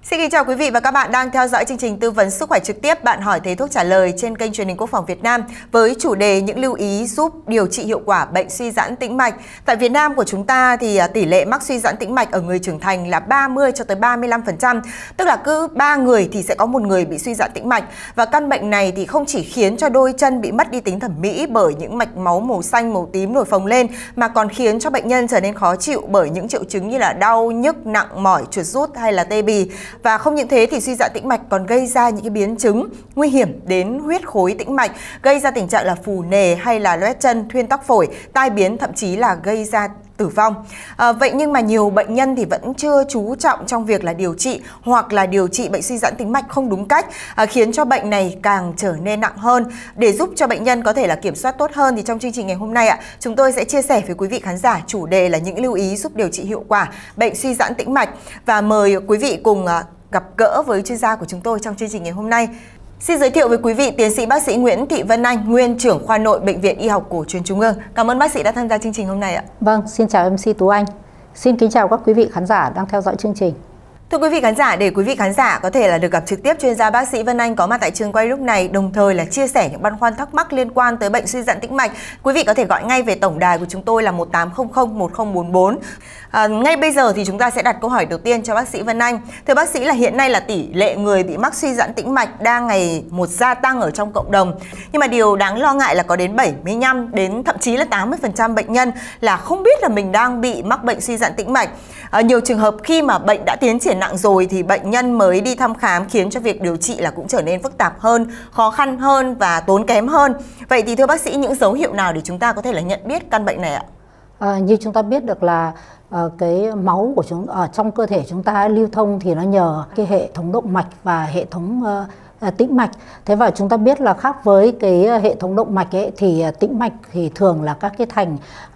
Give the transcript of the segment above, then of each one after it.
Xin kính chào quý vị và các bạn đang theo dõi chương trình tư vấn sức khỏe trực tiếp Bạn hỏi thấy thuốc trả lời trên kênh truyền hình Quốc phòng Việt Nam với chủ đề những lưu ý giúp điều trị hiệu quả bệnh suy giãn tĩnh mạch. Tại Việt Nam của chúng ta thì tỷ lệ mắc suy giãn tĩnh mạch ở người trưởng thành là 30 cho tới 35%, tức là cứ 3 người thì sẽ có một người bị suy giãn tĩnh mạch. Và căn bệnh này thì không chỉ khiến cho đôi chân bị mất đi tính thẩm mỹ bởi những mạch máu màu xanh, màu tím nổi phồng lên, mà còn khiến cho bệnh nhân trở nên khó chịu bởi những triệu chứng như là đau, nhức, nặng mỏi, chuột rút hay là tê bì. Và không những thế thì suy giãn tĩnh mạch còn gây ra những cái biến chứng nguy hiểm đến huyết khối tĩnh mạch, gây ra tình trạng là phù nề hay là loét chân, thuyên tắc phổi, tai biến, thậm chí là gây ra tử vong. Vậy nhưng mà nhiều bệnh nhân thì vẫn chưa chú trọng trong việc là điều trị hoặc là điều trị bệnh suy giãn tĩnh mạch không đúng cách, khiến cho bệnh này càng trở nên nặng hơn. Để giúp cho bệnh nhân có thể là kiểm soát tốt hơn thì trong chương trình ngày hôm nay chúng tôi sẽ chia sẻ với quý vị khán giả chủ đề là những lưu ý giúp điều trị hiệu quả bệnh suy giãn tĩnh mạch, và mời quý vị cùng gặp gỡ với chuyên gia của chúng tôi trong chương trình ngày hôm nay. Xin giới thiệu với quý vị tiến sĩ bác sĩ Nguyễn Thị Vân Anh, nguyên trưởng khoa nội Bệnh viện Y học Cổ truyền Trung ương. Cảm ơn bác sĩ đã tham gia chương trình hôm nay ạ. Vâng, xin chào MC Tú Anh. Xin kính chào các quý vị khán giả đang theo dõi chương trình. Thưa quý vị khán giả, để quý vị khán giả có thể là được gặp trực tiếp chuyên gia bác sĩ Vân Anh có mặt tại trường quay lúc này, đồng thời là chia sẻ những băn khoăn thắc mắc liên quan tới bệnh suy giãn tĩnh mạch, quý vị có thể gọi ngay về tổng đài của chúng tôi là 1800 1044. Ngay bây giờ thì chúng ta sẽ đặt câu hỏi đầu tiên cho bác sĩ Vân Anh. Thưa bác sĩ, là hiện nay là tỷ lệ người bị mắc suy giãn tĩnh mạch đang ngày một gia tăng ở trong cộng đồng. Nhưng mà điều đáng lo ngại là có đến 75 đến thậm chí là 80% bệnh nhân là không biết là mình đang bị mắc bệnh suy giãn tĩnh mạch. Nhiều trường hợp khi mà bệnh đã tiến triển nặng rồi thì bệnh nhân mới đi thăm khám, khiến cho việc điều trị là cũng trở nên phức tạp hơn, khó khăn hơn và tốn kém hơn. Vậy thì thưa bác sĩ, những dấu hiệu nào để chúng ta có thể là nhận biết căn bệnh này ạ? Như chúng ta biết được là cái máu của trong cơ thể chúng ta lưu thông thì nó nhờ cái hệ thống động mạch và hệ thống tĩnh mạch. Thế và chúng ta biết là khác với cái hệ thống động mạch ấy, thì tĩnh mạch thì thường là các cái thành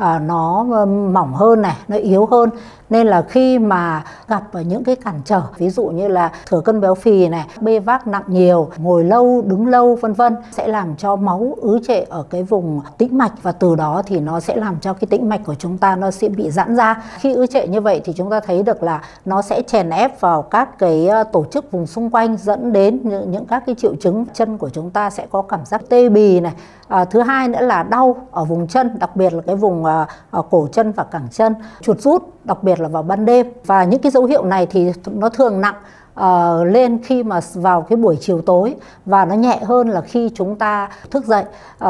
nó mỏng hơn này, nó yếu hơn, nên là khi mà gặp những cái cản trở, ví dụ như là thừa cân béo phì này, bê vác nặng nhiều, ngồi lâu, đứng lâu vân vân, sẽ làm cho máu ứ trệ ở cái vùng tĩnh mạch, và từ đó thì nó sẽ làm cho cái tĩnh mạch của chúng ta nó sẽ bị giãn ra. Khi ứ trệ như vậy thì chúng ta thấy được là nó sẽ chèn ép vào các cái tổ chức vùng xung quanh, dẫn đến những các cái triệu chứng chân của chúng ta sẽ có cảm giác tê bì này. Thứ hai nữa là đau ở vùng chân, đặc biệt là cái vùng cổ chân và cẳng chân, chuột rút, đặc biệt là vào ban đêm. Và những cái dấu hiệu này thì nó thường nặng lên khi mà vào cái buổi chiều tối, và nó nhẹ hơn là khi chúng ta thức dậy,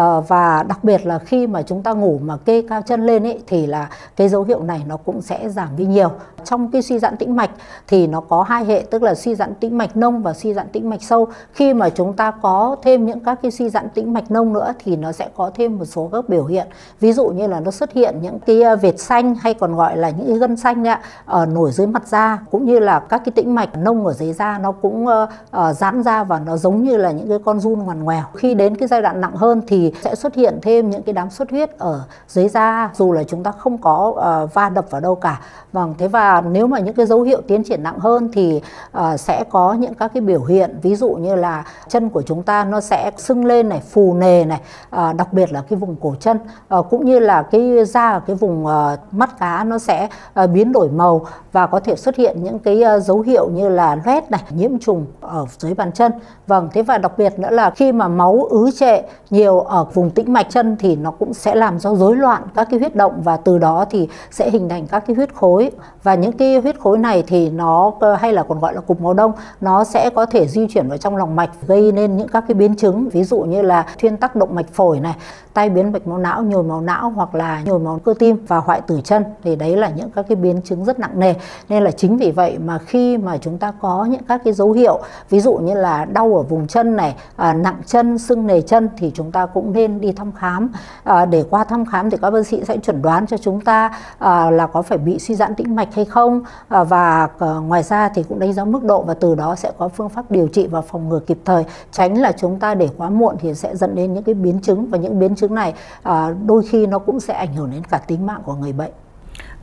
và đặc biệt là khi mà chúng ta ngủ mà kê cao chân lên ấy, thì là cái dấu hiệu này nó cũng sẽ giảm đi nhiều. Trong cái suy giãn tĩnh mạch thì nó có hai hệ, tức là suy giãn tĩnh mạch nông và suy giãn tĩnh mạch sâu. Khi mà chúng ta có thêm những các cái suy giãn tĩnh mạch nông nữa thì nó sẽ có thêm một số các biểu hiện, ví dụ như là nó xuất hiện những cái vệt xanh, hay còn gọi là những cái gân xanh ấy, ở nổi dưới mặt da, cũng như là các cái tĩnh mạch nông ở dưới da nó cũng giãn ra và nó giống như là những cái con giun ngoằn ngoèo. Khi đến cái giai đoạn nặng hơn thì sẽ xuất hiện thêm những cái đám xuất huyết ở dưới da, dù là chúng ta không có va đập vào đâu cả. Vâng, thế và nếu mà những cái dấu hiệu tiến triển nặng hơn thì sẽ có những các cái biểu hiện, ví dụ như là chân của chúng ta nó sẽ sưng lên này, phù nề này, đặc biệt là cái vùng cổ chân, cũng như là cái da ở cái vùng mắt cá nó sẽ biến đổi màu, và có thể xuất hiện những cái dấu hiệu như là loét này, nhiễm trùng ở dưới bàn chân. Vâng, thế và đặc biệt nữa là khi mà máu ứ trệ nhiều ở vùng tĩnh mạch chân thì nó cũng sẽ làm cho rối loạn các cái huyết động, và từ đó thì sẽ hình thành các cái huyết khối. Và những cái huyết khối này thì nó, hay là còn gọi là cục máu đông, nó sẽ có thể di chuyển vào trong lòng mạch, gây nên những các cái biến chứng, ví dụ như là thuyên tắc động mạch phổi này, tai biến mạch máu não, nhồi máu não, hoặc là nhồi máu cơ tim và hoại tử chân. Thì đấy là những các cái biến chứng rất nặng nề. Nên là chính vì vậy mà khi mà chúng ta có những các cái dấu hiệu, ví dụ như là đau ở vùng chân này, nặng chân, sưng nề chân, thì chúng ta cũng nên đi thăm khám. Để qua thăm khám thì các bác sĩ sẽ chẩn đoán cho chúng ta là có phải bị suy giãn tĩnh mạch hay không, và ngoài ra thì cũng đánh giá mức độ, và từ đó sẽ có phương pháp điều trị và phòng ngừa kịp thời, tránh là chúng ta để quá muộn thì sẽ dẫn đến những cái biến chứng, và những biến chứng này đôi khi nó cũng sẽ ảnh hưởng đến cả tính mạng của người bệnh.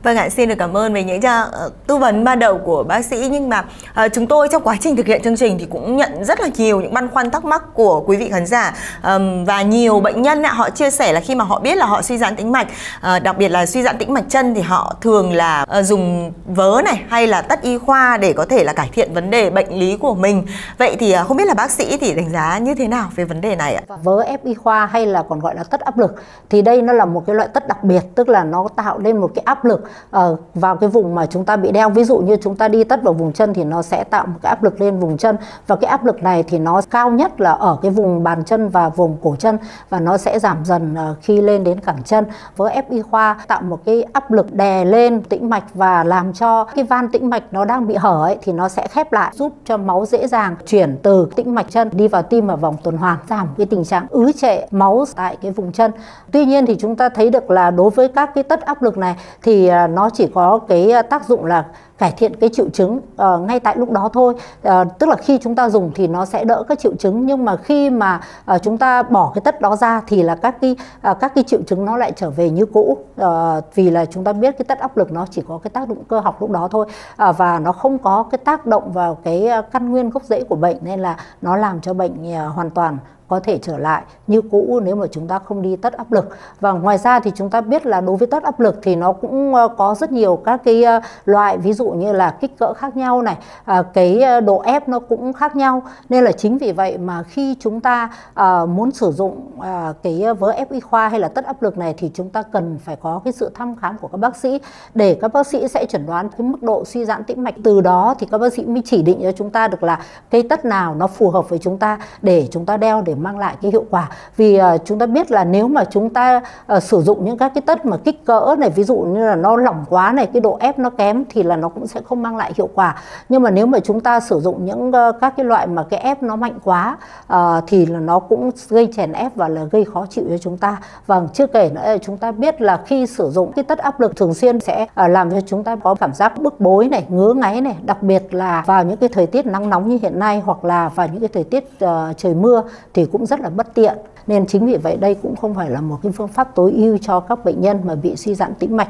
Vâng ạ, xin được cảm ơn về những tư vấn ban đầu của bác sĩ. Nhưng mà chúng tôi trong quá trình thực hiện chương trình thì cũng nhận rất là nhiều những băn khoăn thắc mắc của quý vị khán giả. Và nhiều bệnh nhân họ chia sẻ là khi mà họ biết là họ suy giãn tĩnh mạch, đặc biệt là suy giãn tĩnh mạch chân, thì họ thường là dùng vớ này hay là tất y khoa để có thể là cải thiện vấn đề bệnh lý của mình. Vậy thì không biết là bác sĩ thì đánh giá như thế nào về vấn đề này ạ? Vớ ép y khoa hay là còn gọi là tất áp lực thì đây nó là một cái loại tất đặc biệt, tức là nó tạo lên một cái áp lực vào cái vùng mà chúng ta bị đeo. Ví dụ như chúng ta đi tất vào vùng chân thì nó sẽ tạo một cái áp lực lên vùng chân, và cái áp lực này thì nó cao nhất là ở cái vùng bàn chân và vùng cổ chân, và nó sẽ giảm dần khi lên đến cẳng chân. Với ép y khoa tạo một cái áp lực đè lên tĩnh mạch và làm cho cái van tĩnh mạch nó đang bị hở ấy thì nó sẽ khép lại, giúp cho máu dễ dàng chuyển từ tĩnh mạch chân đi vào tim và vòng tuần hoàn, giảm cái tình trạng ứ trệ máu tại cái vùng chân. Tuy nhiên thì chúng ta thấy được là đối với các cái tất áp lực này thì nó chỉ có cái tác dụng là cải thiện cái triệu chứng ngay tại lúc đó thôi. Tức là khi chúng ta dùng thì nó sẽ đỡ các triệu chứng, nhưng mà khi mà chúng ta bỏ cái tất đó ra thì là các cái triệu chứng nó lại trở về như cũ, vì là chúng ta biết cái tất áp lực nó chỉ có cái tác dụng cơ học lúc đó thôi, và nó không có cái tác động vào cái căn nguyên gốc rễ của bệnh, nên là nó làm cho bệnh hoàn toàn có thể trở lại như cũ nếu mà chúng ta không đi tất áp lực. Và ngoài ra thì chúng ta biết là đối với tất áp lực thì nó cũng có rất nhiều các cái loại, ví dụ như là kích cỡ khác nhau này, cái độ ép nó cũng khác nhau, nên là chính vì vậy mà khi chúng ta muốn sử dụng cái vớ ép y khoa hay là tất áp lực này thì chúng ta cần phải có cái sự thăm khám của các bác sĩ, để các bác sĩ sẽ chẩn đoán cái mức độ suy giãn tĩnh mạch. Từ đó thì các bác sĩ mới chỉ định cho chúng ta được là cái tất nào nó phù hợp với chúng ta để chúng ta đeo để mang lại cái hiệu quả. Vì chúng ta biết là nếu mà chúng ta sử dụng những các cái tất mà kích cỡ này, ví dụ như là nó lỏng quá này, cái độ ép nó kém thì là nó cũng sẽ không mang lại hiệu quả. Nhưng mà nếu mà chúng ta sử dụng những các cái loại mà cái ép nó mạnh quá thì là nó cũng gây chèn ép và là gây khó chịu cho chúng ta. Và chưa kể nữa chúng ta biết là khi sử dụng cái tất áp lực thường xuyên sẽ làm cho chúng ta có cảm giác bức bối này, ngứa ngáy này, đặc biệt là vào những cái thời tiết nắng nóng như hiện nay, hoặc là vào những cái thời tiết trời mưa thì cũng rất là bất tiện. Nên chính vì vậy đây cũng không phải là một cái phương pháp tối ưu cho các bệnh nhân mà bị suy giãn tĩnh mạch.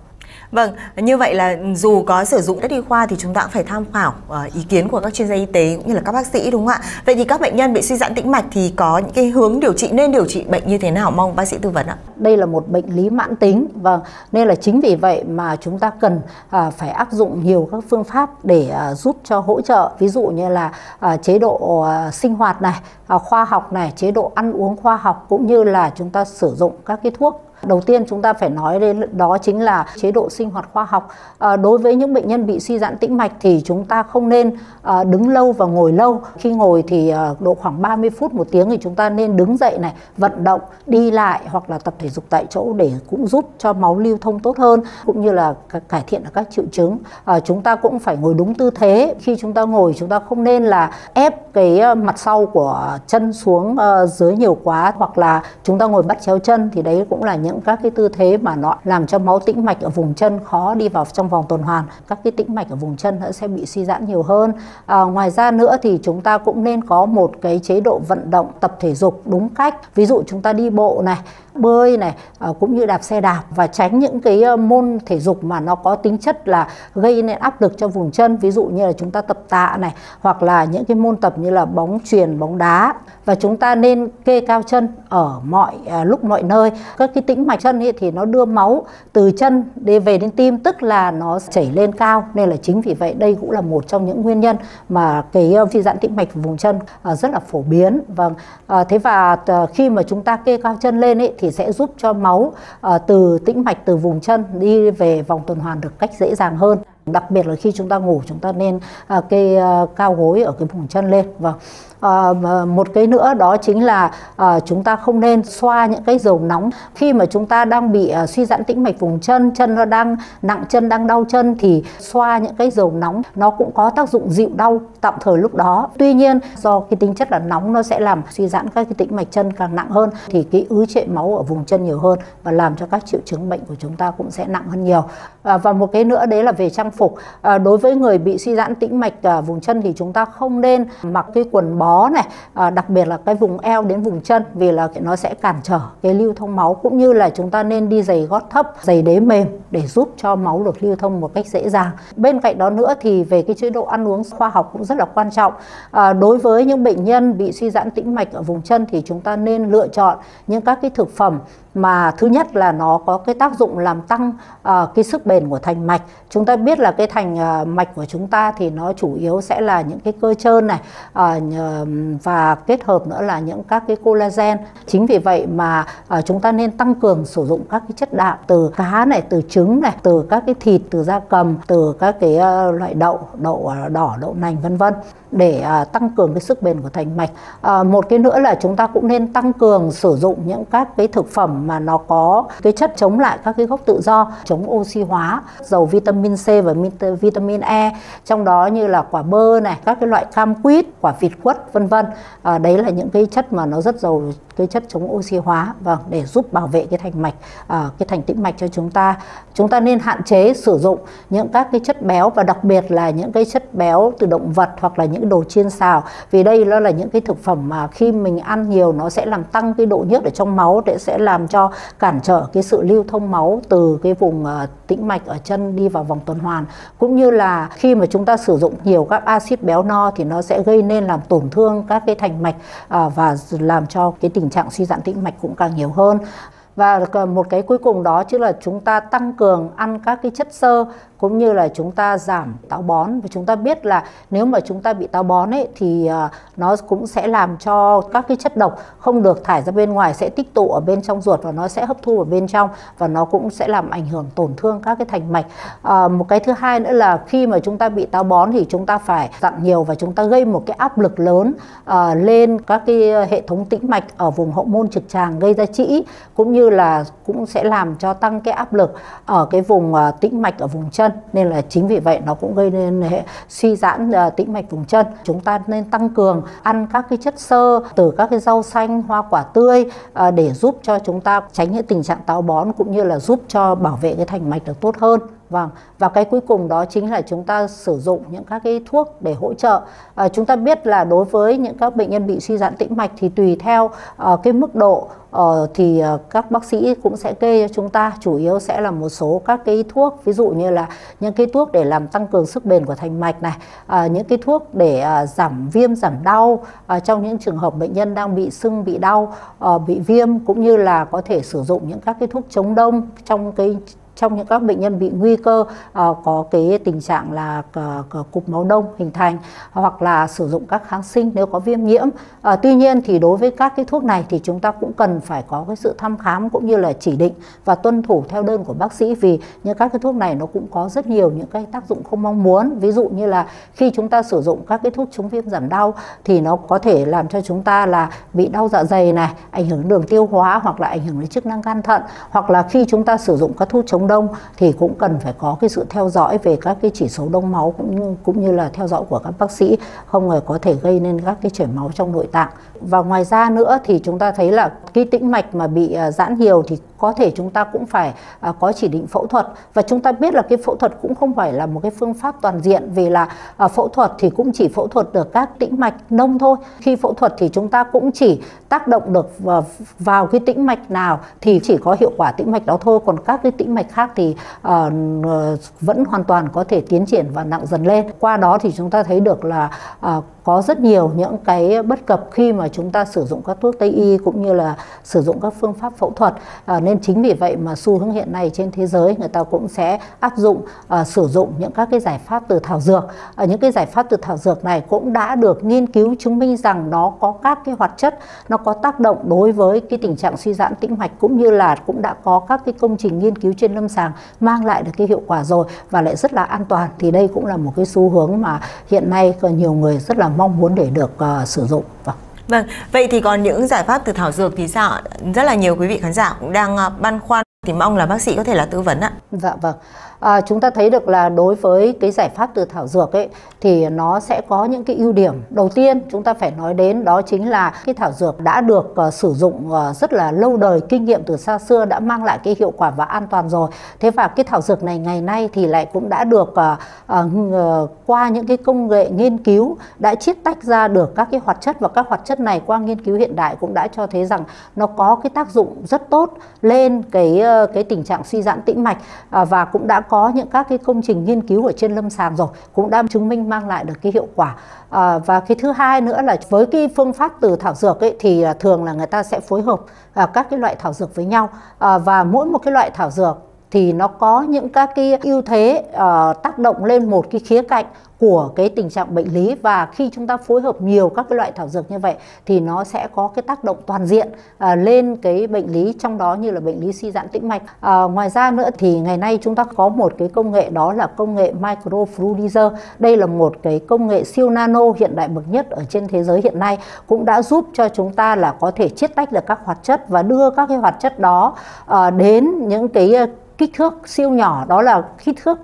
Vâng, như vậy là dù có sử dụng tất y khoa thì chúng ta cũng phải tham khảo ý kiến của các chuyên gia y tế cũng như là các bác sĩ, đúng không ạ? Vậy thì các bệnh nhân bị suy giãn tĩnh mạch thì có những cái hướng điều trị, nên điều trị bệnh như thế nào? Mong bác sĩ tư vấn ạ. Đây là một bệnh lý mãn tính, vâng, nên là chính vì vậy mà chúng ta cần phải áp dụng nhiều các phương pháp để giúp cho hỗ trợ, ví dụ như là chế độ sinh hoạt này, khoa học này, chế độ ăn uống khoa học, cũng như là chúng ta sử dụng các cái thuốc. Đầu tiên chúng ta phải nói đến đó chính là chế độ sinh hoạt khoa học. Đối với những bệnh nhân bị suy giãn tĩnh mạch thì chúng ta không nên đứng lâu và ngồi lâu. Khi ngồi thì độ khoảng 30 phút, 1 tiếng thì chúng ta nên đứng dậy này, vận động, đi lại hoặc là tập thể dục tại chỗ để cũng giúp cho máu lưu thông tốt hơn, cũng như là cải thiện các triệu chứng. Chúng ta cũng phải ngồi đúng tư thế. Khi chúng ta ngồi chúng ta không nên là ép cái mặt sau của chân xuống dưới nhiều quá, hoặc là chúng ta ngồi bắt chéo chân, thì đấy cũng là những các cái tư thế mà nó làm cho máu tĩnh mạch ở vùng chân khó đi vào trong vòng tuần hoàn. Các cái tĩnh mạch ở vùng chân nó sẽ bị suy giãn nhiều hơn. Ngoài ra nữa thì chúng ta cũng nên có một cái chế độ vận động, tập thể dục đúng cách. Ví dụ chúng ta đi bộ này, bơi này, cũng như đạp xe đạp, và tránh những cái môn thể dục mà nó có tính chất là gây nên áp lực cho vùng chân. Ví dụ như là chúng ta tập tạ này, hoặc là những cái môn tập như là bóng chuyền, bóng đá. Và chúng ta nên kê cao chân ở mọi lúc mọi nơi. Các cái tĩnh mạch chân ấy thì nó đưa máu từ chân đi về đến tim, tức là nó chảy lên cao, nên là chính vì vậy đây cũng là một trong những nguyên nhân mà cái suy giãn tĩnh mạch vùng chân rất là phổ biến. Vâng, thế và khi mà chúng ta kê cao chân lên ấy thì sẽ giúp cho máu từ tĩnh mạch, từ vùng chân đi về vòng tuần hoàn được cách dễ dàng hơn. Đặc biệt là khi chúng ta ngủ, chúng ta nên kê cao gối ở cái vùng chân lên. Vâng. Một cái nữa đó chính là chúng ta không nên xoa những cái dầu nóng. Khi mà chúng ta đang bị suy giãn tĩnh mạch vùng chân, chân nó đang nặng chân, đang đau chân, thì xoa những cái dầu nóng nó cũng có tác dụng dịu đau tạm thời lúc đó. Tuy nhiên do cái tính chất là nóng, nó sẽ làm suy giãn các cái tĩnh mạch chân càng nặng hơn, thì cái ứ trệ máu ở vùng chân nhiều hơn và làm cho các triệu chứng bệnh của chúng ta cũng sẽ nặng hơn nhiều. Và một cái nữa đấy là về trang phục. Đối với người bị suy giãn tĩnh mạch vùng chân thì chúng ta không nên mặc cái quần bó bó này, đặc biệt là cái vùng eo đến vùng chân, vì là nó sẽ cản trở cái lưu thông máu, cũng như là chúng ta nên đi giày gót thấp, giày đế mềm để giúp cho máu được lưu thông một cách dễ dàng. Bên cạnh đó nữa thì về cái chế độ ăn uống khoa học cũng rất là quan trọng. Đối với những bệnh nhân bị suy giãn tĩnh mạch ở vùng chân thì chúng ta nên lựa chọn những các cái thực phẩm mà thứ nhất là nó có cái tác dụng làm tăng cái sức bền của thành mạch. Chúng ta biết là cái thành mạch của chúng ta thì nó chủ yếu sẽ là những cái cơ trơn này, và kết hợp nữa là những các cái collagen. Chính vì vậy mà chúng ta nên tăng cường sử dụng các cái chất đạm từ cá này, từ trứng này, từ các cái thịt, từ gia cầm, từ các cái loại đậu đỏ, đậu nành vân vân, để tăng cường cái sức bền của thành mạch. Một cái nữa là chúng ta cũng nên tăng cường sử dụng những các cái thực phẩm mà nó có cái chất chống lại các cái gốc tự do, chống oxy hóa, giàu vitamin C và vitamin E, trong đó như là quả bơ này, các cái loại cam quýt, quả vịt quất vân vân. Đấy là những cái chất mà nó rất giàu cái chất chống oxy hóa, vâng, để giúp bảo vệ cái thành mạch, cái thành tĩnh mạch cho chúng ta. Chúng ta nên hạn chế sử dụng những các cái chất béo, và đặc biệt là những cái chất béo từ động vật hoặc là những đồ chiên xào, vì đây nó là những cái thực phẩm mà khi mình ăn nhiều nó sẽ làm tăng cái độ nhớt ở trong máu, để sẽ làm cho cản trở cái sự lưu thông máu từ cái vùng tĩnh mạch ở chân đi vào vòng tuần hoàn. Cũng như là khi mà chúng ta sử dụng nhiều các axit béo no thì nó sẽ gây nên làm tổn thương các cái thành mạch, và làm cho cái tình trạng suy giãn tĩnh mạch cũng càng nhiều hơn. Và một cái cuối cùng đó chính là chúng ta tăng cường ăn các cái chất xơ, cũng như là chúng ta giảm táo bón. Và chúng ta biết là nếu mà chúng ta bị táo bón ấy thì nó cũng sẽ làm cho các cái chất độc không được thải ra bên ngoài, sẽ tích tụ ở bên trong ruột và nó sẽ hấp thu ở bên trong, và nó cũng sẽ làm ảnh hưởng tổn thương các cái thành mạch. Một cái thứ hai nữa là khi mà chúng ta bị táo bón thì chúng ta phải dặn nhiều, và chúng ta gây một cái áp lực lớn lên các cái hệ thống tĩnh mạch ở vùng hậu môn trực tràng, gây ra trĩ, cũng như là cũng sẽ làm cho tăng cái áp lực ở cái vùng tĩnh mạch ở vùng chân. Nên là chính vì vậy nó cũng gây nên suy giãn tĩnh mạch vùng chân. Chúng ta nên tăng cường ăn các cái chất xơ từ các cái rau xanh, hoa quả tươi, để giúp cho chúng ta tránh những tình trạng táo bón, cũng như là giúp cho bảo vệ cái thành mạch được tốt hơn. Vâng, và cái cuối cùng đó chính là chúng ta sử dụng những các cái thuốc để hỗ trợ. Chúng ta biết là đối với những các bệnh nhân bị suy giãn tĩnh mạch thì tùy theo cái mức độ thì các bác sĩ cũng sẽ kê cho chúng ta, chủ yếu sẽ là một số các cái thuốc, ví dụ như là những cái thuốc để làm tăng cường sức bền của thành mạch này, những cái thuốc để giảm viêm, giảm đau trong những trường hợp bệnh nhân đang bị sưng, bị đau, bị viêm, cũng như là có thể sử dụng những các cái thuốc chống đông trong những các bệnh nhân bị nguy cơ có cái tình trạng là cục máu đông hình thành, hoặc là sử dụng các kháng sinh nếu có viêm nhiễm. Tuy nhiên thì đối với các cái thuốc này thì chúng ta cũng cần phải có cái sự thăm khám, cũng như là chỉ định và tuân thủ theo đơn của bác sĩ, vì những các cái thuốc này nó cũng có rất nhiều những cái tác dụng không mong muốn. Ví dụ như là khi chúng ta sử dụng các cái thuốc chống viêm giảm đau thì nó có thể làm cho chúng ta là bị đau dạ dày này, ảnh hưởng đến đường tiêu hóa, hoặc là ảnh hưởng đến chức năng gan thận. Hoặc là khi chúng ta sử dụng các thuốc chống đông thì cũng cần phải có cái sự theo dõi về các cái chỉ số đông máu, cũng như là theo dõi của các bác sĩ, không ngờ có thể gây nên các cái chảy máu trong nội tạng. Và ngoài ra nữa thì chúng ta thấy là cái tĩnh mạch mà bị giãn nhiều thì có thể chúng ta cũng phải có chỉ định phẫu thuật. Và chúng ta biết là cái phẫu thuật cũng không phải là một cái phương pháp toàn diện, vì là phẫu thuật thì cũng chỉ phẫu thuật được các tĩnh mạch nông thôi. Khi phẫu thuật thì chúng ta cũng chỉ tác động được vào cái tĩnh mạch nào thì chỉ có hiệu quả tĩnh mạch đó thôi, còn các cái tĩnh mạch khác thì vẫn hoàn toàn có thể tiến triển và nặng dần lên. Qua đó thì chúng ta thấy được là có rất nhiều những cái bất cập khi mà chúng ta sử dụng các thuốc Tây y, cũng như là sử dụng các phương pháp phẫu thuật. Nên chính vì vậy mà xu hướng hiện nay trên thế giới người ta cũng sẽ áp dụng sử dụng những các cái giải pháp từ thảo dược. Những cái giải pháp từ thảo dược này cũng đã được nghiên cứu chứng minh rằng nó có các cái hoạt chất, nó có tác động đối với cái tình trạng suy giãn tĩnh mạch, cũng như là cũng đã có các cái công trình nghiên cứu trên lâm sàng mang lại được cái hiệu quả rồi, và lại rất là an toàn. Thì đây cũng là một cái xu hướng mà hiện nay có nhiều người rất là mong muốn để được sử dụng. Vâng, vậy thì còn những giải pháp từ thảo dược thì sao ạ? Rất là nhiều quý vị khán giả cũng đang băn khoăn, thì mong là bác sĩ có thể là tư vấn ạ. Dạ vâng. Chúng ta thấy được là đối với cái giải pháp từ thảo dược ấy thì nó sẽ có những cái ưu điểm. Đầu tiên chúng ta phải nói đến đó chính là cái thảo dược đã được sử dụng rất là lâu đời, kinh nghiệm từ xa xưa đã mang lại cái hiệu quả và an toàn rồi. Thế và cái thảo dược này ngày nay thì lại cũng đã được qua những cái công nghệ nghiên cứu đã chiết tách ra được các cái hoạt chất, và các hoạt chất này qua nghiên cứu hiện đại cũng đã cho thấy rằng nó có cái tác dụng rất tốt lên cái tình trạng suy giãn tĩnh mạch, và cũng đã có những các cái công trình nghiên cứu ở trên lâm sàng rồi cũng đã chứng minh mang lại được cái hiệu quả. Và cái thứ hai nữa là với cái phương pháp từ thảo dược ấy, thì thường là người ta sẽ phối hợp các cái loại thảo dược với nhau, và mỗi một cái loại thảo dược thì nó có những các cái ưu thế tác động lên một cái khía cạnh của cái tình trạng bệnh lý, và khi chúng ta phối hợp nhiều các cái loại thảo dược như vậy thì nó sẽ có cái tác động toàn diện lên cái bệnh lý, trong đó như là bệnh lý suy giãn tĩnh mạch. Ngoài ra nữa thì ngày nay chúng ta có một cái công nghệ, đó là công nghệ microfluidizer. Đây là một cái công nghệ siêu nano hiện đại bậc nhất ở trên thế giới hiện nay, cũng đã giúp cho chúng ta là có thể chiết tách được các hoạt chất và đưa các cái hoạt chất đó đến những cái kích thước siêu nhỏ, đó là kích thước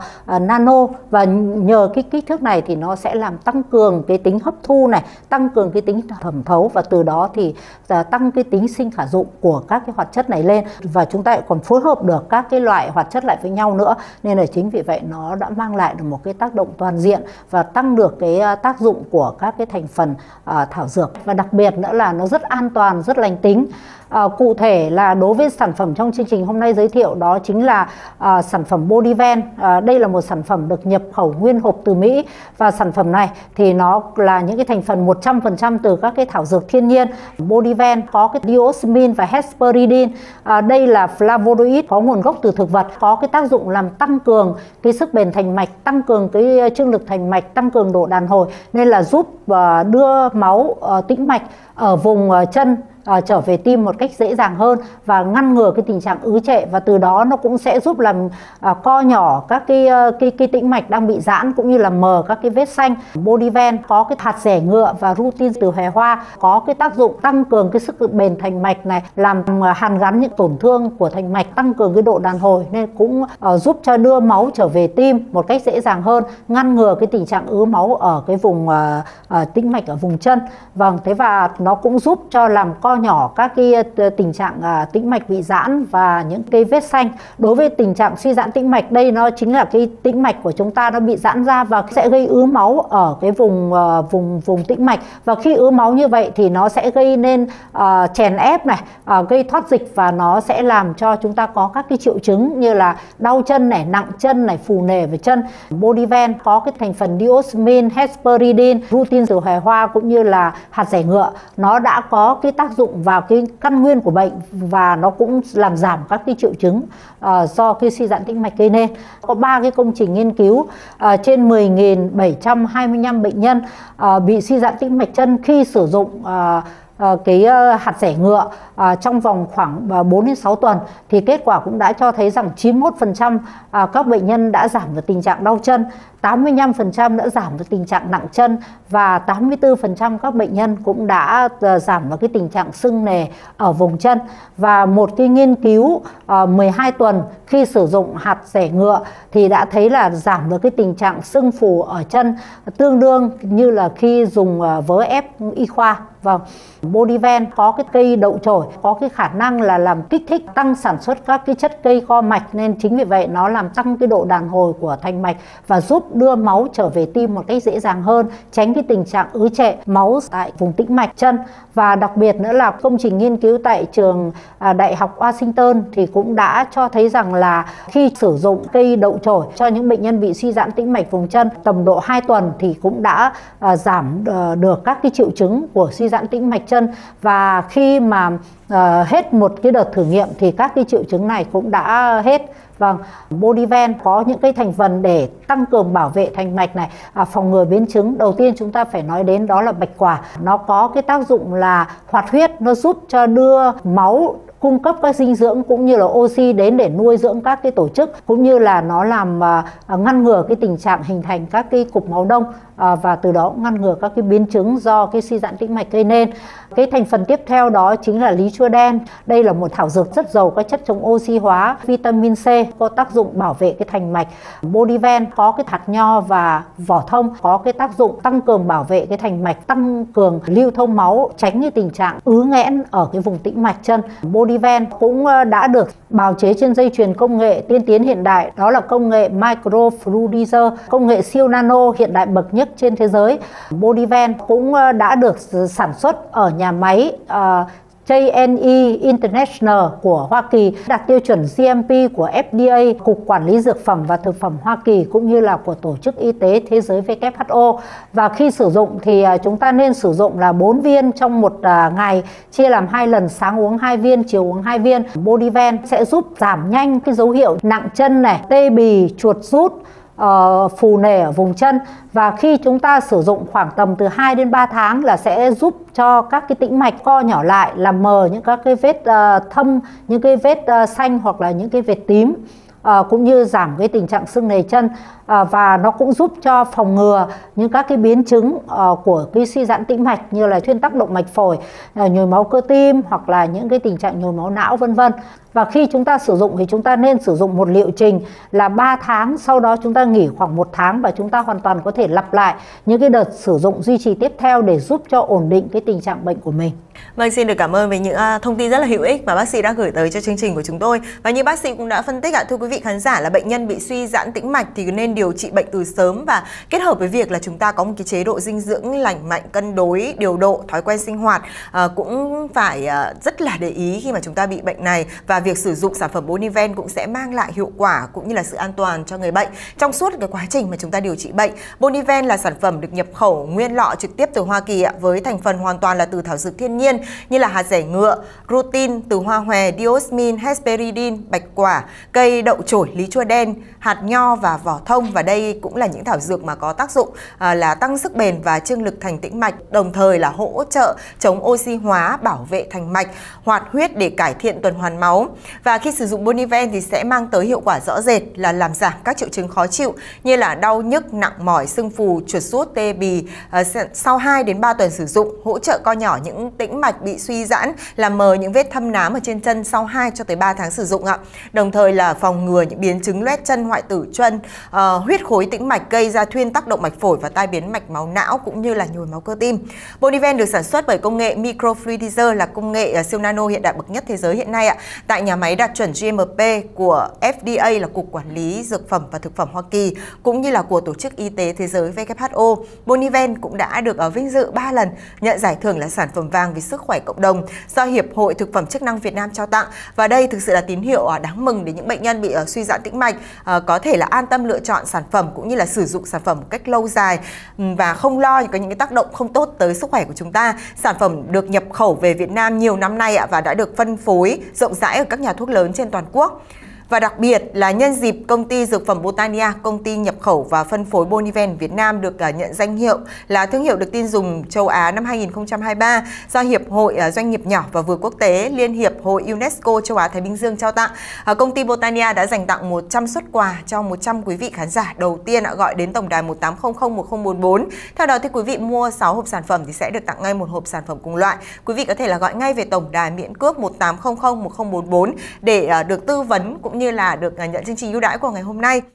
nano, và nhờ cái kích thước này thì nó sẽ làm tăng cường cái tính hấp thu này, tăng cường cái tính thẩm thấu, và từ đó thì tăng cái tính sinh khả dụng của các cái hoạt chất này lên, và chúng ta còn phối hợp được các cái loại hoạt chất lại với nhau nữa, nên là chính vì vậy nó đã mang lại được một cái tác động toàn diện và tăng được cái tác dụng của các cái thành phần thảo dược, và đặc biệt nữa là nó rất an toàn, rất lành tính. Cụ thể là đối với sản phẩm trong chương trình hôm nay giới thiệu đó chính là sản phẩm Bodiven. Đây là một sản phẩm được nhập khẩu nguyên hộp từ Mỹ, và sản phẩm này thì nó là những cái thành phần 100% từ các cái thảo dược thiên nhiên. Bodiven có cái diosmin và hesperidin. Đây là flavonoid có nguồn gốc từ thực vật, có cái tác dụng làm tăng cường cái sức bền thành mạch, tăng cường cái trương lực thành mạch, tăng cường độ đàn hồi, nên là giúp đưa máu tĩnh mạch ở vùng chân trở về tim một cách dễ dàng hơn, và ngăn ngừa cái tình trạng ứ trệ, và từ đó nó cũng sẽ giúp làm co nhỏ các cái tĩnh mạch đang bị giãn, cũng như là mờ các cái vết xanh. Bodiven có cái hạt rẻ ngựa và rutin từ hòe hoa, có cái tác dụng tăng cường cái sức bền thành mạch này, làm hàn gắn những tổn thương của thành mạch, tăng cường cái độ đàn hồi, nên cũng giúp cho đưa máu trở về tim một cách dễ dàng hơn, ngăn ngừa cái tình trạng ứ máu ở cái vùng tĩnh mạch ở vùng chân. Vâng, thế và nó cũng giúp cho làm co nhỏ các cái tình trạng tĩnh mạch bị giãn và những cái vết xanh. Đối với tình trạng suy giãn tĩnh mạch, đây nó chính là cái tĩnh mạch của chúng ta nó bị giãn ra và sẽ gây ứ máu ở cái vùng tĩnh mạch, và khi ứ máu như vậy thì nó sẽ gây nên chèn ép này, gây thoát dịch, và nó sẽ làm cho chúng ta có các cái triệu chứng như là đau chân này, nặng chân này, phù nề về chân. Bodiven có cái thành phần diosmin, hesperidin, rutin từ hòe hoa cũng như là hạt rẻ ngựa, nó đã có cái tác dụng vào cái căn nguyên của bệnh, và nó cũng làm giảm các cái triệu chứng do cái suy giãn tĩnh mạch gây nên. Có 3 cái công trình nghiên cứu trên 10.725 bệnh nhân bị suy giãn tĩnh mạch chân khi sử dụng cái hạt rẻ ngựa trong vòng khoảng 4 đến 6 tuần, thì kết quả cũng đã cho thấy rằng 91% các bệnh nhân đã giảm được tình trạng đau chân, 85% đã giảm được tình trạng nặng chân, và 84% các bệnh nhân cũng đã giảm được cái tình trạng sưng nề ở vùng chân. Và một cái nghiên cứu 12 tuần khi sử dụng hạt rẻ ngựa thì đã thấy là giảm được cái tình trạng sưng phù ở chân, tương đương như là khi dùng vớ ép y khoa. Vâng, Bodiven có cái cây đậu chổi, có cái khả năng là làm kích thích tăng sản xuất các cái chất cây co mạch, nên chính vì vậy nó làm tăng cái độ đàn hồi của thành mạch và giúp đưa máu trở về tim một cách dễ dàng hơn, tránh cái tình trạng ứ trệ máu tại vùng tĩnh mạch chân. Và đặc biệt nữa là công trình nghiên cứu tại trường Đại học Washington thì cũng đã cho thấy rằng là khi sử dụng cây đậu chổi cho những bệnh nhân bị suy giãn tĩnh mạch vùng chân tầm độ 2 tuần thì cũng đã giảm được các cái triệu chứng của suy giãn tĩnh mạch chân, và khi mà hết một cái đợt thử nghiệm thì các cái triệu chứng này cũng đã hết. Vâng, Bodiven có những cái thành phần để tăng cường bảo vệ thành mạch này, phòng ngừa biến chứng. Đầu tiên chúng ta phải nói đến đó là bạch quả. Nó có cái tác dụng là hoạt huyết, nó giúp cho đưa máu cung cấp các dinh dưỡng cũng như là oxy đến để nuôi dưỡng các cái tổ chức, cũng như là nó làm ngăn ngừa cái tình trạng hình thành các cái cục máu đông và từ đó ngăn ngừa các cái biến chứng do cái suy giãn tĩnh mạch gây nên. Cái thành phần tiếp theo đó chính là lý chua đen. Đây là một thảo dược rất giàu các chất chống oxy hóa, vitamin C, có tác dụng bảo vệ cái thành mạch. Boniven có cái hạt nho và vỏ thông, có cái tác dụng tăng cường bảo vệ cái thành mạch, tăng cường lưu thông máu, tránh cái tình trạng ứ nghẽn ở cái vùng tĩnh mạch chân. Boniven cũng đã được bào chế trên dây chuyền công nghệ tiên tiến hiện đại, đó là công nghệ microfluidizer, công nghệ siêu nano hiện đại bậc nhất trên thế giới. Boniven cũng đã được sản xuất ở nhà máy JNE International của Hoa Kỳ, đạt tiêu chuẩn GMP của FDA, Cục Quản lý Dược phẩm và Thực phẩm Hoa Kỳ, cũng như là của Tổ chức Y tế Thế giới WHO. Và khi sử dụng thì chúng ta nên sử dụng là 4 viên trong một ngày, chia làm 2 lần, sáng uống 2 viên, chiều uống 2 viên. Boniven sẽ giúp giảm nhanh cái dấu hiệu nặng chân này, tê bì, chuột rút, phù nề ở vùng chân. Và khi chúng ta sử dụng khoảng tầm từ 2 đến 3 tháng là sẽ giúp cho các cái tĩnh mạch co nhỏ lại, làm mờ những các cái vết thâm, những cái vết xanh hoặc là những cái vết tím, cũng như giảm cái tình trạng sưng nề chân, và nó cũng giúp cho phòng ngừa những các cái biến chứng của cái suy giãn tĩnh mạch như là thuyên tắc động mạch phổi, nhồi máu cơ tim hoặc là những cái tình trạng nhồi máu não vân vân. Và khi chúng ta sử dụng thì chúng ta nên sử dụng một liệu trình là 3 tháng, sau đó chúng ta nghỉ khoảng 1 tháng và chúng ta hoàn toàn có thể lặp lại những cái đợt sử dụng duy trì tiếp theo để giúp cho ổn định cái tình trạng bệnh của mình. Vâng, xin được cảm ơn về những thông tin rất là hữu ích mà bác sĩ đã gửi tới cho chương trình của chúng tôi. Và như bác sĩ cũng đã phân tích thưa quý vị khán giả, là bệnh nhân bị suy giãn tĩnh mạch thì nên điều trị bệnh từ sớm và kết hợp với việc là chúng ta có một cái chế độ dinh dưỡng lành mạnh, cân đối, điều độ, thói quen sinh hoạt cũng phải rất là để ý khi mà chúng ta bị bệnh này. Và việc sử dụng sản phẩm Boniven cũng sẽ mang lại hiệu quả cũng như là sự an toàn cho người bệnh trong suốt cái quá trình mà chúng ta điều trị bệnh. Boniven là sản phẩm được nhập khẩu nguyên lọ trực tiếp từ Hoa Kỳ với thành phần hoàn toàn là từ thảo dược thiên nhiên như là hạt dẻ ngựa, rutin từ hoa hòe, diosmin, hesperidin, bạch quả, cây đậu chổi, lý chua đen, hạt nho và vỏ thông. Và đây cũng là những thảo dược mà có tác dụng là tăng sức bền và trương lực thành tĩnh mạch, đồng thời là hỗ trợ chống oxy hóa, bảo vệ thành mạch, hoạt huyết để cải thiện tuần hoàn máu. Và khi sử dụng Boniven thì sẽ mang tới hiệu quả rõ rệt là làm giảm các triệu chứng khó chịu như là đau nhức, nặng mỏi, sưng phù, chuột rút, tê bì sau 2 đến 3 tuần sử dụng, hỗ trợ co nhỏ những tĩnh mạch bị suy giãn, làm mờ những vết thâm nám ở trên chân sau 2 cho tới 3 tháng sử dụng ạ. Đồng thời là phòng ngừa những biến chứng loét chân, hoại tử chân, huyết khối tĩnh mạch gây ra thuyên tắc động mạch phổi và tai biến mạch máu não cũng như là nhồi máu cơ tim. Boniven được sản xuất bởi công nghệ microfluidizer, là công nghệ siêu nano hiện đại bậc nhất thế giới hiện nay ạ, tại nhà máy đạt chuẩn GMP của FDA là Cục Quản lý Dược phẩm và Thực phẩm Hoa Kỳ, cũng như là của Tổ chức Y tế Thế giới WHO. Boniven cũng đã được vinh dự 3 lần nhận giải thưởng là sản phẩm vàng vì sức khỏe cộng đồng do Hiệp hội Thực phẩm chức năng Việt Nam trao tặng. Và đây thực sự là tín hiệu đáng mừng để những bệnh nhân bị suy giãn tĩnh mạch có thể là an tâm lựa chọn sản phẩm cũng như là sử dụng sản phẩm một cách lâu dài và không lo có những cái tác động không tốt tới sức khỏe của chúng ta. Sản phẩm được nhập khẩu về Việt Nam nhiều năm nay và đã được phân phối rộng rãi ở các nhà thuốc lớn trên toàn quốc. Và đặc biệt là nhân dịp công ty dược phẩm Botania, công ty nhập khẩu và phân phối Boniven Việt Nam được nhận danh hiệu là thương hiệu được tin dùng châu Á năm 2023 do Hiệp hội Doanh nghiệp nhỏ và vừa quốc tế, Liên hiệp hội UNESCO châu Á Thái Bình Dương trao tặng. Công ty Botania đã dành tặng 100 suất quà cho 100 quý vị khán giả đầu tiên gọi đến tổng đài 18001044. Theo đó thì quý vị mua 6 hộp sản phẩm thì sẽ được tặng ngay một hộp sản phẩm cùng loại. Quý vị có thể là gọi ngay về tổng đài miễn cước 18001044 để được tư vấn cũng như là được nhận chương trình ưu đãi của ngày hôm nay.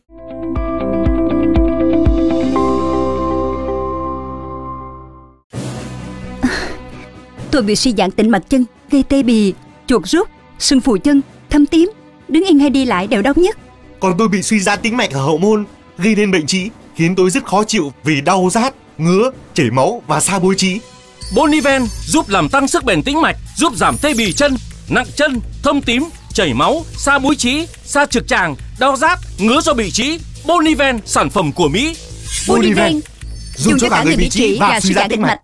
Tôi bị suy giãn tĩnh mạch chân, gây tê bì, chuột rút, sưng phù chân, thâm tím, đứng yên hay đi lại đều đau nhức. Còn tôi bị suy giãn tĩnh mạch ở hậu môn, gây nên bệnh trĩ, khiến tôi rất khó chịu vì đau rát, ngứa, chảy máu và sa bôi trĩ. Boniven giúp làm tăng sức bền tĩnh mạch, giúp giảm tê bì chân, nặng chân, thâm tím, chảy máu, sa búi trĩ, sa trực tràng, đau rát, ngứa do bị trĩ. Boniven, sản phẩm của Mỹ. Boniven dùng cho cả người bị trĩ và suy giãn tĩnh mạch.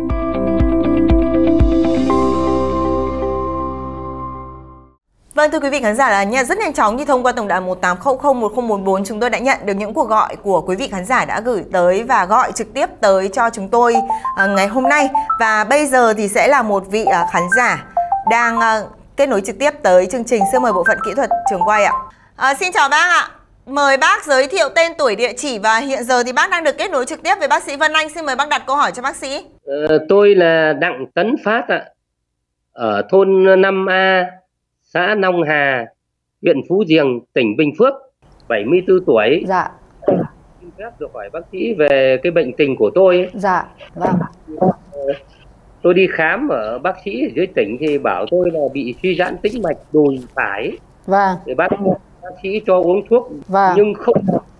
Vâng, thưa quý vị khán giả, là rất nhanh chóng thì thông qua tổng đài 18001044 chúng tôi đã nhận được những cuộc gọi của quý vị khán giả đã gửi tới và gọi trực tiếp tới cho chúng tôi ngày hôm nay. Và bây giờ thì sẽ là một vị khán giả đang kết nối trực tiếp tới chương trình. Xin mời bộ phận kỹ thuật trường quay ạ. Xin chào bác ạ. Mời bác giới thiệu tên, tuổi, địa chỉ và hiện giờ thì bác đang được kết nối trực tiếp với bác sĩ Vân Anh. Xin mời bác đặt câu hỏi cho bác sĩ. Tôi là Đặng Tấn Phát ạ, ở thôn 5A, xã Long Hà, huyện Phú Diềng, tỉnh Bình Phước, 74 tuổi. Dạ. Xin phép được hỏi bác sĩ về cái bệnh tình của tôi ấy. Dạ, vâng. Tôi đi khám ở bác sĩ ở dưới tỉnh thì bảo tôi là bị suy giãn tĩnh mạch đùi phải. Vâng. Thì bác sĩ cho uống thuốc, Vâng. nhưng không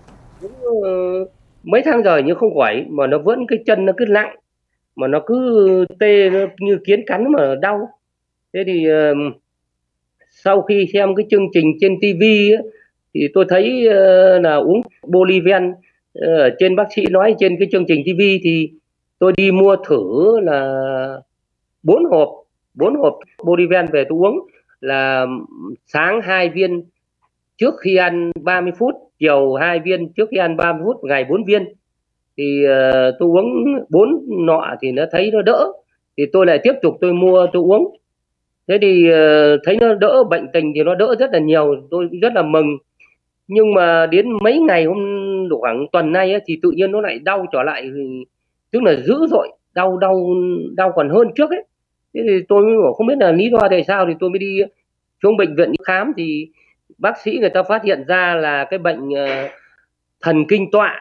mấy tháng rồi nhưng không khỏi, mà nó vẫn cái chân nó cứ nặng, mà nó cứ tê, nó như kiến cắn mà đau. Thế thì sau khi xem cái chương trình trên TV ấy, thì tôi thấy là uống Boliven, trên bác sĩ nói trên cái chương trình TV, thì tôi đi mua thử là 4 hộp Boliven về tôi uống, là sáng 2 viên trước khi ăn 30 phút, chiều 2 viên trước khi ăn 30 phút, ngày 4 viên. Thì tôi uống 4 nọ thì nó thấy nó đỡ, thì tôi lại tiếp tục tôi mua tôi uống. Thế thì thấy nó đỡ, bệnh tình thì nó đỡ rất là nhiều, tôi rất là mừng. Nhưng mà đến mấy ngày hôm khoảng tuần nay ấy, thì tự nhiên nó lại đau trở lại, tức là dữ dội, đau còn hơn trước ấy. Thế thì tôi không biết là lý do tại sao, thì tôi mới đi xuống bệnh viện khám, thì bác sĩ người ta phát hiện ra là cái bệnh thần kinh tọa,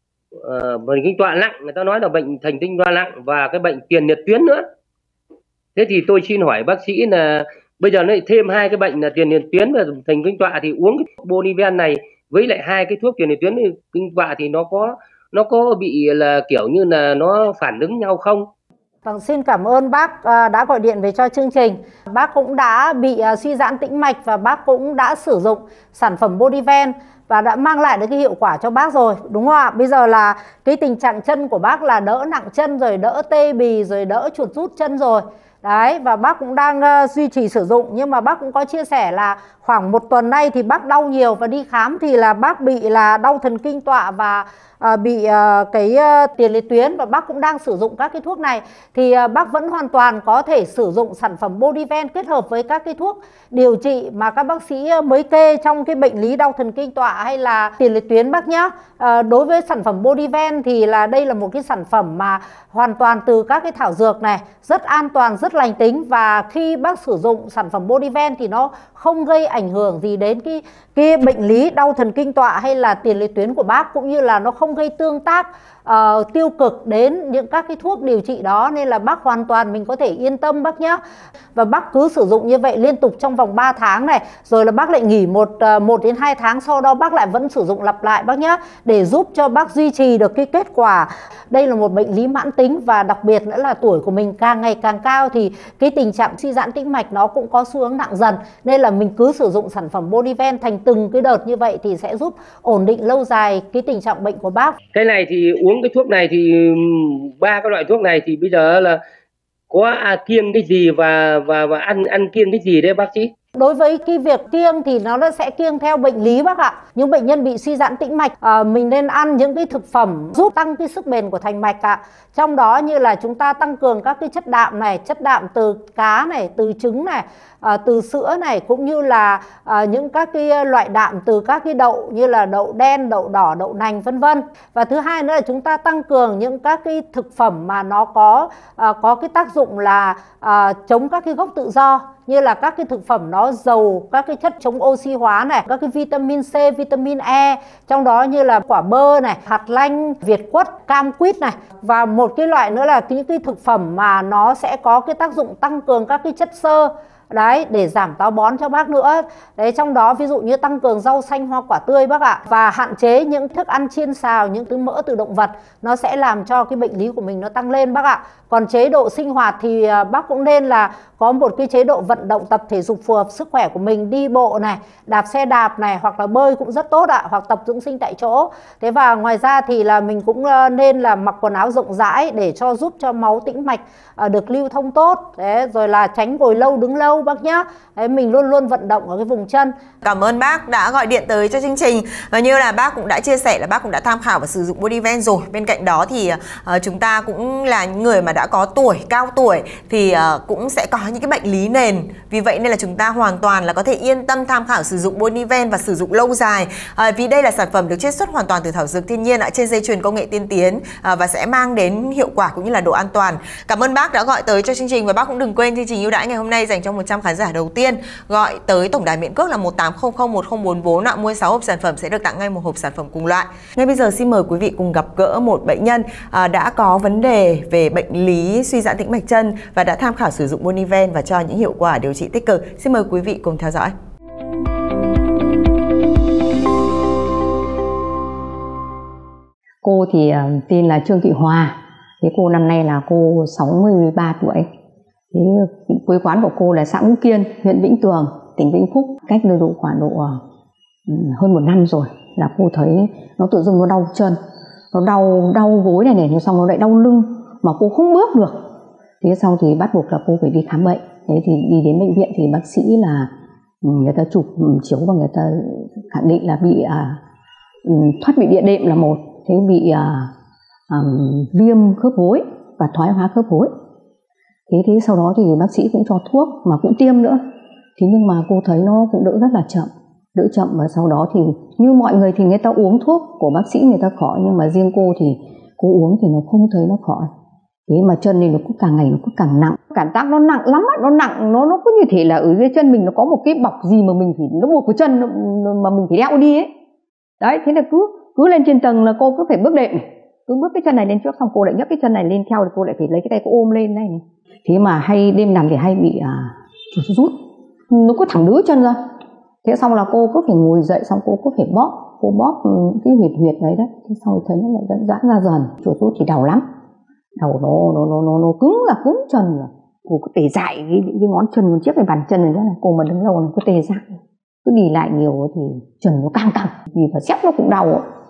thần kinh tọa nặng, người ta nói là bệnh thần kinh tọa nặng và cái bệnh tiền liệt tuyến nữa. Thế thì tôi xin hỏi bác sĩ là bây giờ nó lại thêm hai cái bệnh là tiền liệt tuyến và thần kinh tọa, thì uống cái Boliven này với lại hai cái thuốc tiền liệt tuyến kinh tọa thì nó có bị là kiểu như là nó phản ứng nhau không? Vâng, xin cảm ơn bác đã gọi điện về cho chương trình. Bác cũng đã bị suy giãn tĩnh mạch và bác cũng đã sử dụng sản phẩm Boliven và đã mang lại được cái hiệu quả cho bác rồi, đúng không ạ? Bây giờ là cái tình trạng chân của bác là đỡ nặng chân rồi, đỡ tê bì rồi, đỡ chuột rút chân rồi. Đấy, và bác cũng đang duy trì sử dụng, nhưng mà bác cũng có chia sẻ là khoảng 1 tuần nay thì bác đau nhiều, và đi khám thì là bác bị là đau thần kinh tọa và bị cái tiền liệt tuyến, và bác cũng đang sử dụng các cái thuốc này. Thì bác vẫn hoàn toàn có thể sử dụng sản phẩm Boliven kết hợp với các cái thuốc điều trị mà các bác sĩ mới kê trong cái bệnh lý đau thần kinh tọa hay là tiền liệt tuyến bác nhé. Đối với sản phẩm Boliven thì là đây là một cái sản phẩm mà hoàn toàn từ các cái thảo dược này, rất an toàn, rất lành tính, và khi bác sử dụng sản phẩm Boliven thì nó không gây ảnh hưởng gì đến cái bệnh lý đau thần kinh tọa hay là tiền liệt tuyến của bác, cũng như là nó không gây tương tác tiêu cực đến những các cái thuốc điều trị đó, nên là bác hoàn toàn mình có thể yên tâm bác nhé. Và bác cứ sử dụng như vậy liên tục trong vòng 3 tháng này, rồi là bác lại nghỉ 1 đến 2 tháng, sau đó bác lại vẫn sử dụng lặp lại bác nhé, để giúp cho bác duy trì được cái kết quả. Đây là một bệnh lý mãn tính, và đặc biệt nữa là tuổi của mình càng ngày càng cao thì cái tình trạng suy giãn tĩnh mạch nó cũng có xu hướng nặng dần, nên là mình cứ sử dụng sản phẩm Boliven thành từng cái đợt như vậy thì sẽ giúp ổn định lâu dài cái tình trạng bệnh của bác. Cái này thì uống cái thuốc này thì 3 cái loại thuốc này thì bây giờ là có kiêng cái gì và ăn kiêng cái gì đấy bác sĩ? Đối với cái việc kiêng thì nó sẽ kiêng theo bệnh lý bác ạ. Những bệnh nhân bị suy giãn tĩnh mạch mình nên ăn những cái thực phẩm giúp tăng cái sức bền của thành mạch ạ. Trong đó như là chúng ta tăng cường các cái chất đạm này, chất đạm từ cá này, từ trứng này, từ sữa này, cũng như là những các cái loại đạm từ các cái đậu như là đậu đen, đậu đỏ, đậu nành vân vân. Và thứ hai nữa là chúng ta tăng cường những các cái thực phẩm mà nó có cái tác dụng là chống các cái gốc tự do, như là các cái thực phẩm nó giàu các cái chất chống oxy hóa này, các cái vitamin C, vitamin E, trong đó như là quả bơ này, hạt lanh, việt quất, cam quýt này. Và một cái loại nữa là những cái thực phẩm mà nó sẽ có cái tác dụng tăng cường các cái chất xơ đấy, để giảm táo bón cho bác nữa. Đấy, trong đó ví dụ như tăng cường rau xanh, hoa quả tươi bác ạ, và hạn chế những thức ăn chiên xào, những thứ mỡ từ động vật, nó sẽ làm cho cái bệnh lý của mình nó tăng lên bác ạ. Còn chế độ sinh hoạt thì bác cũng nên là có một cái chế độ vận động tập thể dục phù hợp sức khỏe của mình, đi bộ này, đạp xe đạp này, hoặc là bơi cũng rất tốt ạ, hoặc tập dưỡng sinh tại chỗ. Thế và ngoài ra thì là mình cũng nên là mặc quần áo rộng rãi để giúp cho máu tĩnh mạch được lưu thông tốt. Đấy, rồi là tránh ngồi lâu đứng lâu. lâu bác nhá. Đấy, mình luôn luôn vận động ở cái vùng chân. Cảm ơn bác đã gọi điện tới cho chương trình. Và như là bác cũng đã chia sẻ là bác cũng đã tham khảo và sử dụng Bodyven rồi. Bên cạnh đó thì chúng ta cũng là những người mà đã có tuổi, cao tuổi thì cũng sẽ có những cái bệnh lý nền. Vì vậy nên là chúng ta hoàn toàn là có thể yên tâm tham khảo sử dụng Bodyven và sử dụng lâu dài. Vì đây là sản phẩm được chiết xuất hoàn toàn từ thảo dược thiên nhiên trên dây chuyền công nghệ tiên tiến và sẽ mang đến hiệu quả cũng như là độ an toàn. Cảm ơn bác đã gọi tới cho chương trình, và bác cũng đừng quên chương trình ưu đãi ngày hôm nay dành cho 100 khán giả đầu tiên gọi tới tổng đài miễn cước là 18001044 mua 6 hộp sản phẩm sẽ được tặng ngay một hộp sản phẩm cùng loại. Ngay bây giờ xin mời quý vị cùng gặp gỡ một bệnh nhân đã có vấn đề về bệnh lý suy giãn tĩnh mạch chân và đã tham khảo sử dụng Bodyven và cho những hiệu quả điều trị tích cực. Xin mời quý vị cùng theo dõi. Cô thì tên là Trương Thị Hòa. Thế cô năm nay là cô 63 tuổi. Thế quê quán của cô là xã Ngũ Kiên, huyện Vĩnh Tường, tỉnh Vĩnh Phúc. Cách nơi độ khoảng độ hơn 1 năm rồi là cô thấy nó tự dưng nó đau chân, nó đau gối này, xong nó lại đau lưng mà cô không bước được. Thế sau thì bắt buộc là cô phải đi khám bệnh. Thế thì đi đến bệnh viện thì bác sĩ là người ta chụp chiếu và người ta khẳng định là bị thoát vị địa đệm là một, thế bị viêm khớp gối và thoái hóa khớp gối. Thế sau đó thì bác sĩ cũng cho thuốc mà cũng tiêm nữa. Thế nhưng mà cô thấy nó cũng đỡ rất là chậm, và sau đó thì như mọi người thì người ta uống thuốc của bác sĩ người ta khỏi, nhưng mà riêng cô thì cô uống thì nó không thấy nó khỏi. Thế mà chân này nó cứ càng ngày nó cứ càng nặng, cảm giác nó nặng lắm, nó cứ như thể là ở dưới chân mình nó có một cái bọc gì mà mình phải nó buộc cái chân mà mình phải đeo đi ấy. Đấy, thế là cứ lên trên tầng là cô cứ phải bước đệm, cứ bước cái chân này lên trước, xong cô lại nhấc cái chân này lên theo, thì cô lại phải lấy cái tay cô ôm lên này. Thế mà hay đêm nằm thì hay bị chuột rút, nó cứ thẳng đứa chân ra. Thế xong là cô cứ phải ngồi dậy, xong cô cứ phải bóp cái huyệt đấy. Thế xong rồi thấy nó lại giãn ra dần. Chuột rút thì đau lắm, đầu nó cứng chân rồi. Cô cứ tê dại cái ngón chân chiếc cái bàn chân này, cô mà đứng lâu nó cứ tê dại, cứ đi lại nhiều thì chân nó căng vì phải xếp nó cũng đau.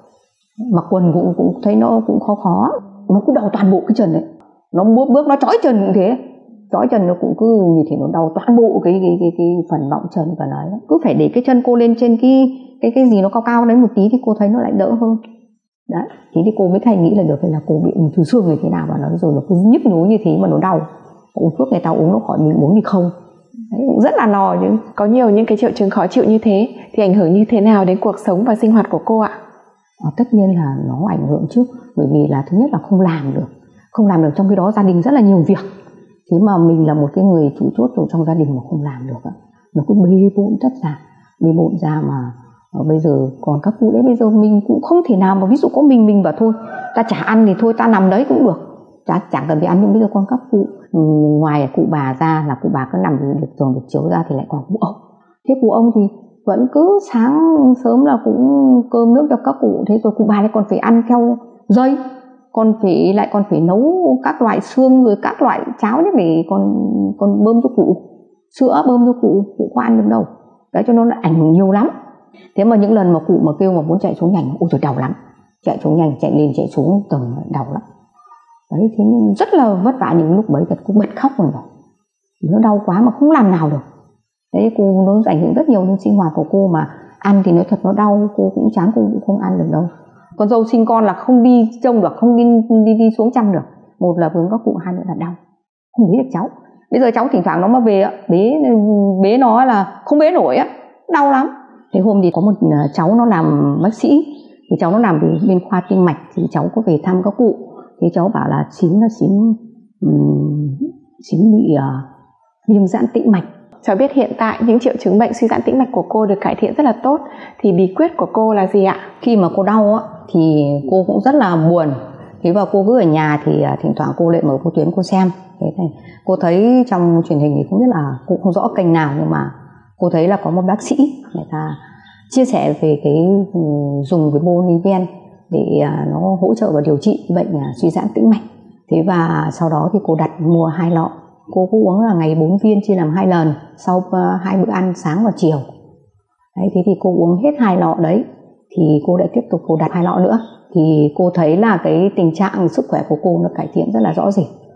Mặc quần cũng thấy nó cũng khó, nó cứ đau toàn bộ cái chân đấy. Nó bước nó chói chân cũng thế, chói chân nó cũng cứ như thế, nó đau toàn bộ cái phần mọng chân và đấy. Cứ phải để cái chân cô lên trên cái gì nó cao đấy một tí thì cô thấy nó lại đỡ hơn. Đấy, thế thì cô mới thay nghĩ là được là cô bị ung thư xương như thế nào, và nó rồi nó cứ nhức nhối như thế mà nó đau. Uống thuốc người ta uống nó khỏi, mình uống thì không. Đấy, cũng rất là lo chứ. Có nhiều những cái triệu chứng khó chịu như thế thì ảnh hưởng như thế nào đến cuộc sống và sinh hoạt của cô ạ? Tất nhiên là nó ảnh hưởng chứ, bởi vì là thứ nhất là không làm được trong khi đó gia đình rất là nhiều việc. Thế mà mình là một cái người chủ chốt rồi trong gia đình mà không làm được, nó cứ bê bộn ra mà bây giờ còn các cụ đấy, bây giờ mình cũng không thể nào mà ví dụ có mình bảo thôi ta chả ăn thì thôi ta nằm đấy cũng được, chẳng cần phải ăn. Nhưng bây giờ còn các cụ, ngoài cụ bà ra là cụ bà cứ nằm được giường được chiếu ra thì lại còn cụ ông. Thế cụ ông thì vẫn cứ sáng sớm là cũng cơm nước cho các cụ, thế rồi cụ bà lại còn phải ăn theo dây, còn phải nấu các loại xương rồi các loại cháo để để còn bơm cho cụ, sữa bơm cho cụ có ăn được đâu. Đấy, cho nó ảnh hưởng nhiều lắm. Thế mà những lần mà cụ mà kêu mà muốn chạy xuống nhành, ôi trời đau lắm, chạy xuống nhành, chạy lên chạy xuống tầng đau lắm. Đấy, thế rất là vất vả. Những lúc bấy thật cũng bật khóc rồi, nó đau quá mà không làm nào được. Đấy, cô nó ảnh hưởng rất nhiều đến sinh hoạt của cô, mà ăn thì nói thật nó đau, cô cũng chán, cô cũng không ăn được đâu. Con dâu sinh con là không đi trông được, không đi xuống chăm được. Một là vướng các cụ, hai nữa là đau, không bế được cháu. Bây giờ cháu thỉnh thoảng nó mà về bế nó là không bế nổi á, đau lắm. Thế hôm thì có một cháu nó làm bác sĩ, thì cháu nó làm bên khoa tim mạch, thì cháu có về thăm các cụ. Thì cháu bảo là Chín bị viêm giãn tĩnh mạch. Cháu biết hiện tại những triệu chứng bệnh suy giãn tĩnh mạch của cô được cải thiện rất là tốt, thì bí quyết của cô là gì ạ? Khi mà cô đau á thì cô cũng rất là buồn. Thế và cô cứ ở nhà thì thỉnh thoảng cô lại mở vô tuyến cô xem. Thế này, cô thấy trong truyền hình thì không biết là cô không rõ kênh nào, nhưng mà cô thấy là có một bác sĩ người ta chia sẻ về cái dùng cái Bodyven để nó hỗ trợ và điều trị bệnh suy giãn tĩnh mạch. Thế và sau đó thì cô đặt mua 2 lọ. Cô có uống là ngày 4 viên chia làm 2 lần sau 2 bữa ăn sáng và chiều. Đấy, thế thì cô uống hết 2 lọ đấy thì cô lại tiếp tục cô đặt 2 lọ nữa. Thì cô thấy là cái tình trạng sức khỏe của cô nó cải thiện rất là rõ rệt.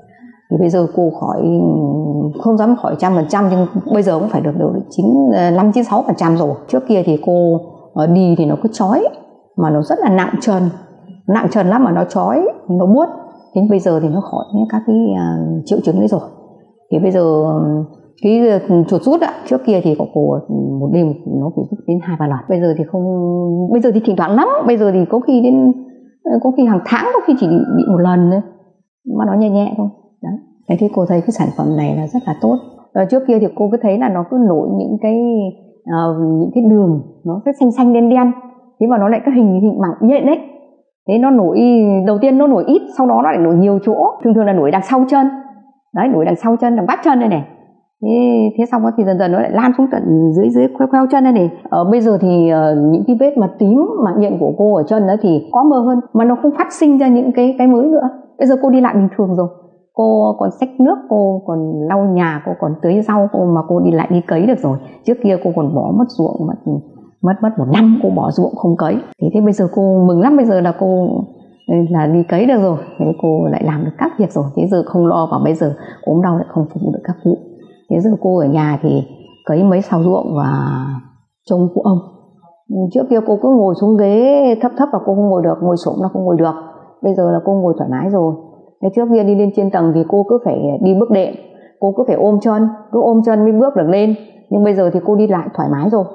Thì bây giờ cô không dám khỏi 100%, nhưng bây giờ cũng phải được 95-96% rồi. Trước kia thì cô đi thì nó cứ chói, mà nó rất là nặng trần lắm, mà nó chói, nó buốt. Thế bây giờ thì nó khỏi các cái triệu chứng đấy rồi. Thì bây giờ cái chuột rút trước kia thì cô một đêm nó phải rút đến 2-3 lần. Bây giờ thì thỉnh thoảng lắm, bây giờ thì có khi hàng tháng, có khi chỉ bị một lần thôi, mà nó nhẹ nhẹ thôi. Đấy. Thế thì cô thấy cái sản phẩm này là rất là tốt. Trước kia thì cô cứ thấy là nó cứ nổi những cái đường nó cứ xanh đen, thế mà nó lại cái hình mảng nhện đấy. Thế nó nổi, đầu tiên nó nổi ít, sau đó nó lại nổi nhiều chỗ, thường là nổi đằng sau chân. Đấy, nổi đằng sau chân, đằng bắp chân đây này. Thế xong thì dần nó lại lan xuống tận dưới khoeo chân đây này. Bây giờ thì những cái vết mà tím, mảng nhện của cô ở chân đó thì có mờ hơn, mà nó không phát sinh ra những cái mới nữa. Bây giờ cô đi lại bình thường rồi. Cô còn xách nước, cô còn lau nhà, cô còn tưới rau, mà cô đi lại đi cấy được rồi. Trước kia cô còn bỏ mất ruộng, mất 1 năm cô bỏ ruộng không cấy. Thế bây giờ cô mừng lắm, bây giờ là cô là đi cấy được rồi. Thế cô lại làm được các việc rồi. Thế giờ không lo vào bây giờ ốm đau lại không phục vụ được các cụ. Thế giờ cô ở nhà thì cấy mấy sào ruộng và trông cụ ông. Trước kia cô cứ ngồi xuống ghế thấp là cô không ngồi được, ngồi xổm là không ngồi được. Bây giờ là cô ngồi thoải mái rồi. Thế trước kia đi lên trên tầng thì cô cứ phải đi bước đệm, cô cứ phải ôm chân mới bước được lên. Nhưng bây giờ thì cô đi lại thoải mái rồi.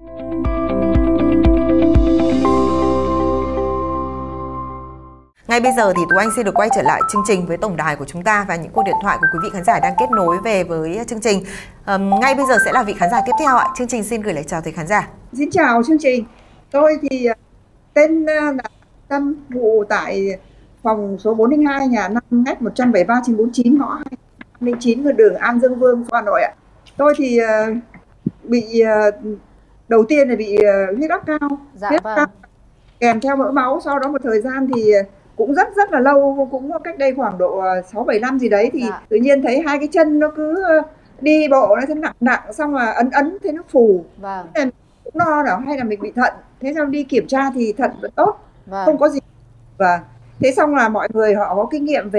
Ngay bây giờ thì Tú Anh xin được quay trở lại chương trình với tổng đài của chúng ta và những cuộc điện thoại của quý vị khán giả đang kết nối về với chương trình. Ngay bây giờ sẽ là vị khán giả tiếp theo ạ. Chương trình xin gửi lời chào tới khán giả. Xin chào chương trình. Tôi thì tên là Tâm, ngụ tại phòng số 402 nhà 5M173/49 ngõ 209 đường An Dương Vương, Hà Nội ạ. Tôi thì bị đầu tiên là bị huyết áp cao, huyết áp cao kèm theo mỡ máu. Sau đó một thời gian thì cũng rất là lâu, cũng cách đây khoảng độ 6-7 năm gì đấy thì tự nhiên thấy hai cái chân nó cứ đi bộ nó thấy nặng, xong mà ấn thấy nó phù. Thế cũng lo nào hay là mình bị thận. Thế xong đi kiểm tra thì thận vẫn tốt, không có gì. Và thế xong là mọi người họ có kinh nghiệm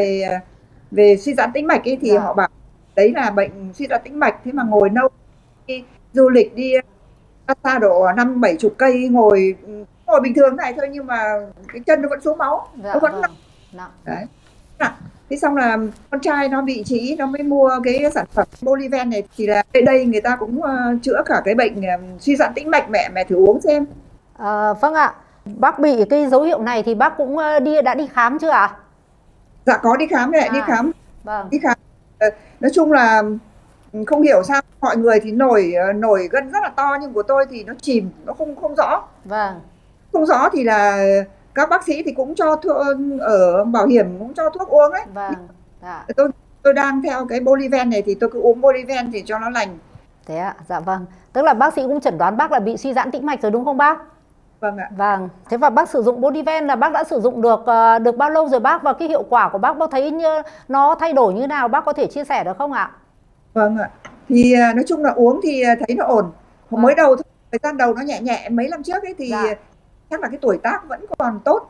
về suy giãn tĩnh mạch ấy, thì họ bảo đấy là bệnh suy giãn tĩnh mạch. Thế mà ngồi lâu, đi du lịch đi xa độ 50-70 cây, ngồi bình thường này thôi, nhưng mà cái chân nó vẫn xuống máu, nó vẫn nặng. Đấy. Thế xong là con trai nó bị chị nó mới mua cái sản phẩm Boliven này, thì là đây người ta cũng chữa cả cái bệnh suy giãn tĩnh mạch. Mẹ thử uống xem. Vâng ạ. Bác bị cái dấu hiệu này thì bác cũng đã đi khám chưa ạ? Dạ có đi khám, đi khám. Vâng. Đi khám. Nói chung là không hiểu sao mọi người thì nổi gân rất là to, nhưng của tôi thì nó chìm, nó không rõ. Vâng. Không rõ thì là các bác sĩ thì cũng cho thuốc, ở bảo hiểm cũng cho thuốc uống ấy. Vâng. Dạ. Tôi đang theo cái Boliven này thì tôi cứ uống Boliven thì cho nó lành. Thế ạ, dạ vâng. Tức là bác sĩ cũng chẩn đoán bác là bị suy giãn tĩnh mạch rồi đúng không bác? Vâng ạ. Vâng. Thế và bác sử dụng Boliven là bác đã sử dụng được bao lâu rồi bác, và cái hiệu quả của bác thấy như nó thay đổi như nào, bác có thể chia sẻ được không ạ? Vâng ạ. Thì nói chung là uống thì thấy nó ổn. Mới đầu thời gian đầu nó nhẹ mấy năm trước ấy thì chắc là cái tuổi tác vẫn còn tốt.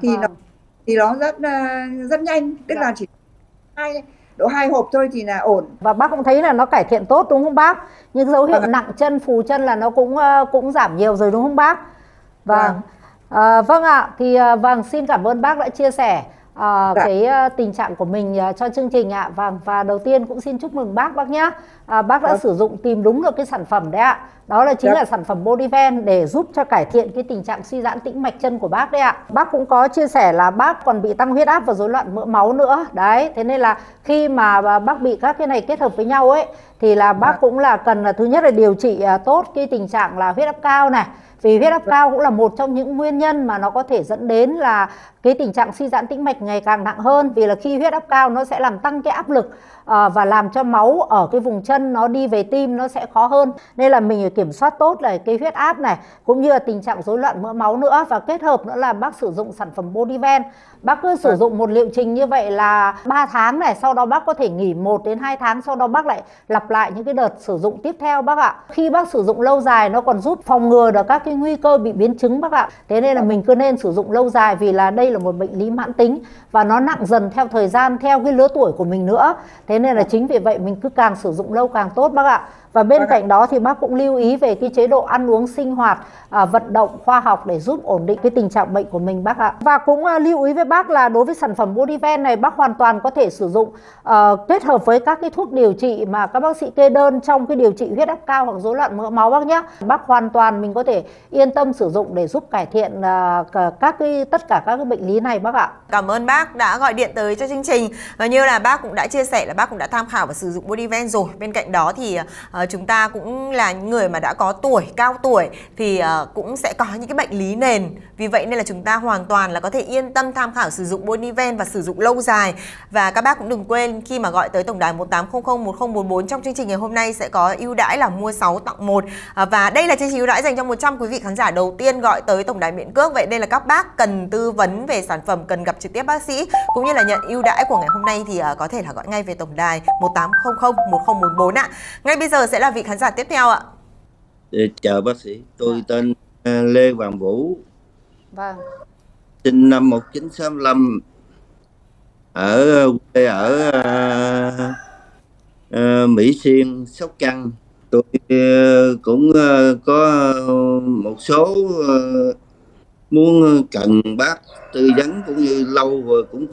Thì nó rất nhanh, tức là chỉ độ 2 hộp thôi thì là ổn. Và bác cũng thấy là nó cải thiện tốt đúng không bác? Những dấu hiệu nặng chân, phù chân là nó cũng giảm nhiều rồi đúng không bác? Vâng. Vâng ạ, thì xin cảm ơn bác đã chia sẻ cái tình trạng của mình cho chương trình ạ. Và đầu tiên cũng xin chúc mừng bác nhé. Bác đã sử dụng tìm đúng được cái sản phẩm đấy ạ. Đó là chính là sản phẩm Boliven để giúp cho cải thiện cái tình trạng suy giãn tĩnh mạch chân của bác đấy ạ. Bác cũng có chia sẻ là bác còn bị tăng huyết áp và rối loạn mỡ máu nữa. Đấy, thế nên là khi mà bác bị các cái này kết hợp với nhau ấy thì là bác cũng là cần là thứ nhất là điều trị tốt cái tình trạng là huyết áp cao này. Vì huyết áp cao cũng là một trong những nguyên nhân mà nó có thể dẫn đến là cái tình trạng suy giãn tĩnh mạch ngày càng nặng hơn. Vì là khi huyết áp cao nó sẽ làm tăng cái áp lực và làm cho máu ở cái vùng chân nó đi về tim nó sẽ khó hơn. Nên là mình phải kiểm soát tốt là cái huyết áp này, cũng như là tình trạng rối loạn mỡ máu nữa. Và kết hợp nữa là bác sử dụng sản phẩm Boniven. Bác cứ sử dụng một liệu trình như vậy là 3 tháng này, sau đó bác có thể nghỉ 1 đến 2 tháng, sau đó bác lại lặp lại những cái đợt sử dụng tiếp theo bác ạ. Khi bác sử dụng lâu dài nó còn giúp phòng ngừa được các cái nguy cơ bị biến chứng bác ạ. Thế nên là mình cứ nên sử dụng lâu dài, vì là đây là một bệnh lý mãn tính và nó nặng dần theo thời gian, theo cái lứa tuổi của mình nữa. Thế nên là chính vì vậy mình cứ càng sử dụng lâu càng tốt bác ạ. Và bên cạnh đó thì bác cũng lưu ý về cái chế độ ăn uống sinh hoạt, vận động khoa học để giúp ổn định cái tình trạng bệnh của mình bác ạ. Và cũng lưu ý với bác là đối với sản phẩm Boniven này, bác hoàn toàn có thể sử dụng kết hợp với các cái thuốc điều trị mà các bác sĩ kê đơn trong cái điều trị huyết áp cao hoặc rối loạn mỡ máu bác nhé. Bác hoàn toàn mình có thể yên tâm sử dụng để giúp cải thiện tất cả các cái bệnh lý này bác ạ. Cảm ơn bác đã gọi điện tới cho chương trình, và như là bác cũng đã chia sẻ là bác cũng đã tham khảo và sử dụng Boniven rồi. Bên cạnh đó thì chúng ta cũng là những người mà đã có tuổi, cao tuổi thì cũng sẽ có những cái bệnh lý nền. Vì vậy nên là chúng ta hoàn toàn là có thể yên tâm tham khảo sử dụng Boniven và sử dụng lâu dài. Và các bác cũng đừng quên khi mà gọi tới tổng đài 18001044 trong chương trình ngày hôm nay sẽ có ưu đãi là mua 6 tặng 1. Và đây là chương trình ưu đãi dành cho 100 quý vị khán giả đầu tiên gọi tới tổng đài miễn cước. Vậy đây là các bác cần tư vấn về sản phẩm, cần gặp trực tiếp bác sĩ cũng như là nhận ưu đãi của ngày hôm nay thì có thể là gọi ngay về tổng đài 18001044 ạ. Ngay bây giờ sẽ là vị khán giả tiếp theo ạ. Chào bác sĩ, tôi tên Lê Hoàng Vũ. Vâng. Sinh năm 1965 ở Mỹ Xuyên, Sóc Trăng. Tôi cũng có một số muốn cần bác tư vấn cũng như lâu rồi, cũng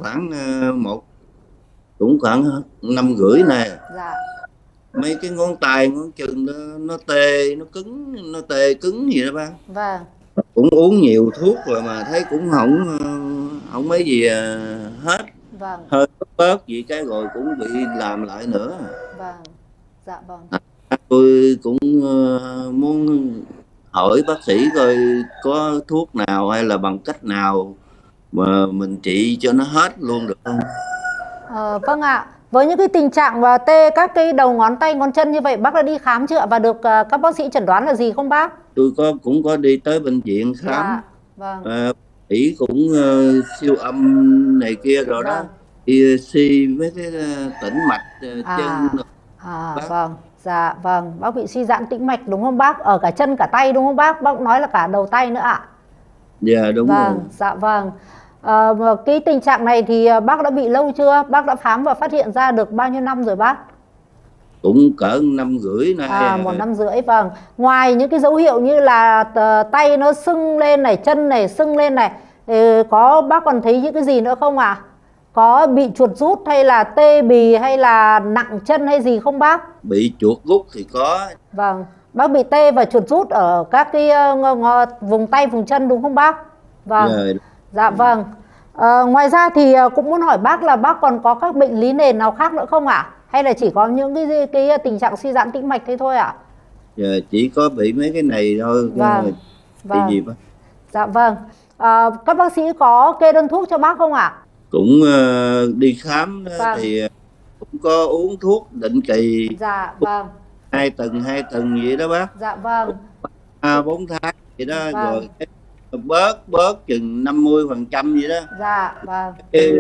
khoảng 5,5 này. Dạ. Mấy cái ngón tay, ngón chân nó tê, nó cứng, nó tê cứng gì đó bác. Vâng. Cũng uống nhiều thuốc rồi mà thấy cũng không mấy gì hết. Vâng. Hơi bớt gì cái rồi cũng bị làm lại nữa. Vâng. Dạ vâng. Tôi cũng muốn hỏi bác sĩ coi có thuốc nào hay là bằng cách nào mà mình trị cho nó hết luôn được không? Vâng ạ. Với những cái tình trạng và tê các cái đầu ngón tay, ngón chân như vậy, bác đã đi khám chưa và được các bác sĩ chẩn đoán là gì không bác? Tôi cũng có đi tới bệnh viện khám. Dạ, vâng. Bác cũng siêu âm này kia rồi đó. Đi suy mấy cái tĩnh mạch chân. Vâng. Dạ vâng, bác bị suy giãn tĩnh mạch đúng không bác? Ở cả chân cả tay đúng không bác? Bác cũng nói là cả đầu tay nữa ạ. Dạ đúng vâng, rồi. Dạ vâng. Cái tình trạng này thì bác đã bị lâu chưa? Bác đã khám và phát hiện ra được bao nhiêu năm rồi bác? Cũng cỡ 1,5 năm nay. 1,5 năm vâng. Ngoài những cái dấu hiệu như là tay nó sưng lên này, chân này sưng lên này, có bác còn thấy những cái gì nữa không ạ? Có bị chuột rút hay là tê bì hay là nặng chân hay gì không bác? Bị chuột rút thì có. Vâng, bác bị tê và chuột rút ở các cái vùng tay, vùng chân đúng không bác? Vâng. Dạ vâng. Ngoài ra thì cũng muốn hỏi bác là bác còn có các bệnh lý nền nào khác nữa không ạ? Hay là chỉ có những cái tình trạng suy giãn tĩnh mạch thế thôi ạ? Giờ chỉ có bị mấy cái này thôi. Vâng. Vâng. Gì bác? Dạ vâng. Các bác sĩ có kê đơn thuốc cho bác không ạ? Cũng đi khám vâng. Thì cũng có uống thuốc định kỳ. Dạ vâng. 2 tuần vậy đó bác. Dạ vâng. 3-4 tháng vậy đó. Vâng. Rồi bớt chừng 50% vậy đó. Dạ vâng.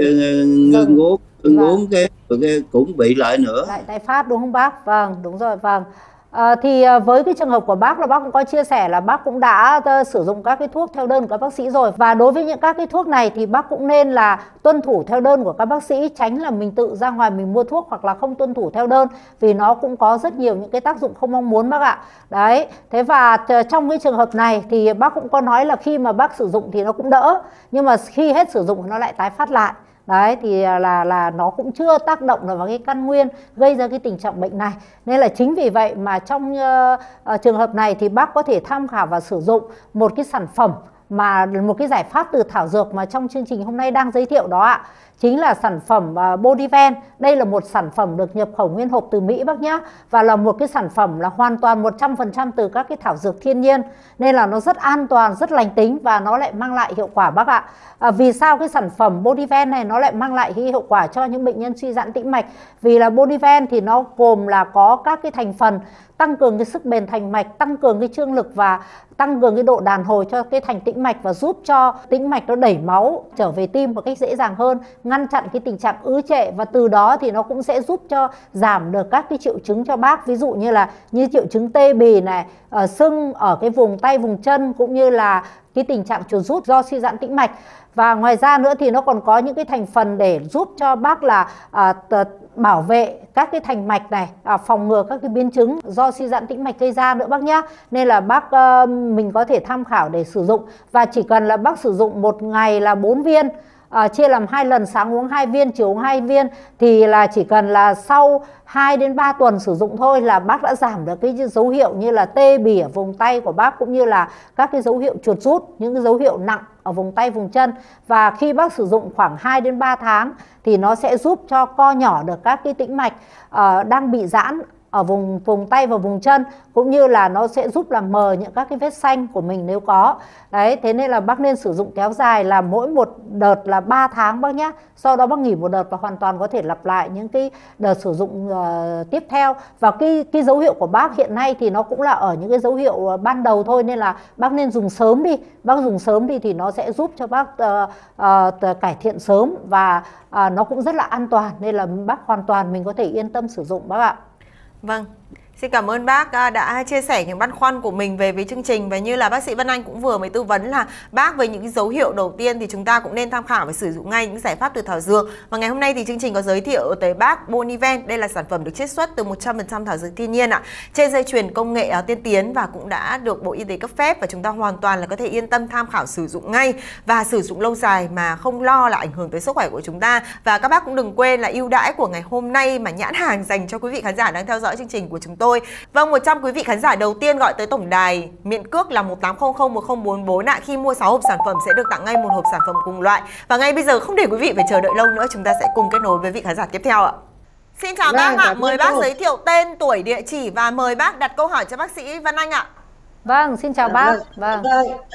Ngưng uống cái cũng bị lại nữa. Lại tái phát đúng không bác? Vâng, đúng rồi, vâng. Thì với cái trường hợp của bác là bác cũng có chia sẻ là bác cũng đã sử dụng các cái thuốc theo đơn của các bác sĩ rồi. Và đối với những các cái thuốc này thì bác cũng nên là tuân thủ theo đơn của các bác sĩ, tránh là mình tự ra ngoài mình mua thuốc hoặc là không tuân thủ theo đơn, vì nó cũng có rất nhiều những cái tác dụng không mong muốn bác ạ. Đấy, thế và trong cái trường hợp này thì bác cũng có nói là khi mà bác sử dụng thì nó cũng đỡ, nhưng mà khi hết sử dụng nó lại tái phát lại. Đấy thì là nó cũng chưa tác động vào cái căn nguyên gây ra cái tình trạng bệnh này. Nên là chính vì vậy mà trong trường hợp này thì bác có thể tham khảo và sử dụng một cái sản phẩm mà một cái giải pháp từ thảo dược mà trong chương trình hôm nay đang giới thiệu đó ạ. chính là sản phẩm Bodiven. Đây là một sản phẩm được nhập khẩu nguyên hộp từ Mỹ bác nhá, và là một cái sản phẩm là hoàn toàn 100% từ các cái thảo dược thiên nhiên, nên là nó rất an toàn, rất lành tính và nó lại mang lại hiệu quả bác ạ. Vì sao cái sản phẩm Bodiven này nó lại mang lại cái hiệu quả cho những bệnh nhân suy giãn tĩnh mạch? Vì là Bodiven thì nó gồm là có các cái thành phần tăng cường cái sức bền thành mạch, tăng cường cái trương lực và tăng cường cái độ đàn hồi cho cái thành tĩnh mạch, và giúp cho tĩnh mạch nó đẩy máu trở về tim một cách dễ dàng hơn, ngăn chặn cái tình trạng ứ trệ, và từ đó thì nó cũng sẽ giúp cho giảm được các cái triệu chứng cho bác, ví dụ như là triệu chứng tê bì này, sưng ở cái vùng tay vùng chân, cũng như là cái tình trạng chuột rút do suy giãn tĩnh mạch. Và ngoài ra nữa thì nó còn có những cái thành phần để giúp cho bác là bảo vệ các cái thành mạch này, phòng ngừa các cái biến chứng do suy giãn tĩnh mạch gây ra nữa bác nhá. Nên là bác mình có thể tham khảo để sử dụng, và chỉ cần là bác sử dụng một ngày là 4 viên, chia làm 2 lần, sáng uống 2 viên, chiều uống 2 viên, thì là chỉ cần là sau 2 đến 3 tuần sử dụng thôi là bác đã giảm được cái dấu hiệu như là tê bì ở vùng tay của bác, cũng như là các cái dấu hiệu chuột rút, những cái dấu hiệu nặng ở vùng tay vùng chân. Và khi bác sử dụng khoảng 2 đến 3 tháng thì nó sẽ giúp cho co nhỏ được các cái tĩnh mạch đang bị giãn ở vùng tay và vùng chân, cũng như là nó sẽ giúp làm mờ những các cái vết xanh của mình nếu có. Đấy, thế nên là bác nên sử dụng kéo dài, là mỗi một đợt là 3 tháng bác nhé. Sau đó bác nghỉ một đợt và hoàn toàn có thể lặp lại những cái đợt sử dụng tiếp theo. Và cái dấu hiệu của bác hiện nay thì nó cũng là ở những cái dấu hiệu ban đầu thôi, nên là bác nên dùng sớm đi. Bác dùng sớm đi thì nó sẽ giúp cho bác cải thiện sớm, và nó cũng rất là an toàn, nên là bác hoàn toàn mình có thể yên tâm sử dụng bác ạ. Vâng, xin cảm ơn bác đã chia sẻ những băn khoăn của mình về với chương trình. Và như là bác sĩ Vân Anh cũng vừa mới tư vấn là bác với những dấu hiệu đầu tiên thì chúng ta cũng nên tham khảo và sử dụng ngay những giải pháp từ thảo dược. Và ngày hôm nay thì chương trình có giới thiệu tới bác Boniven. Đây là sản phẩm được chiết xuất từ 100% thảo dược thiên nhiên ạ, trên dây chuyền công nghệ tiên tiến và cũng đã được Bộ Y tế cấp phép, và chúng ta hoàn toàn là có thể yên tâm tham khảo sử dụng ngay và sử dụng lâu dài mà không lo là ảnh hưởng tới sức khỏe của chúng ta. Và các bác cũng đừng quên là ưu đãi của ngày hôm nay mà nhãn hàng dành cho quý vị khán giả đang theo dõi chương trình của chúng tôi. Vâng, 100 quý vị khán giả đầu tiên gọi tới tổng đài miễn cước là 18001044 ạ. Khi mua 6 hộp sản phẩm sẽ được tặng ngay 1 hộp sản phẩm cùng loại. Và ngay bây giờ không để quý vị phải chờ đợi lâu nữa, chúng ta sẽ cùng kết nối với vị khán giả tiếp theo ạ. Xin chào bác ạ, mời bác giới thiệu tên, tuổi, địa chỉ và mời bác đặt câu hỏi cho bác sĩ Vân Anh ạ. Vâng, xin chào bác. Vâng.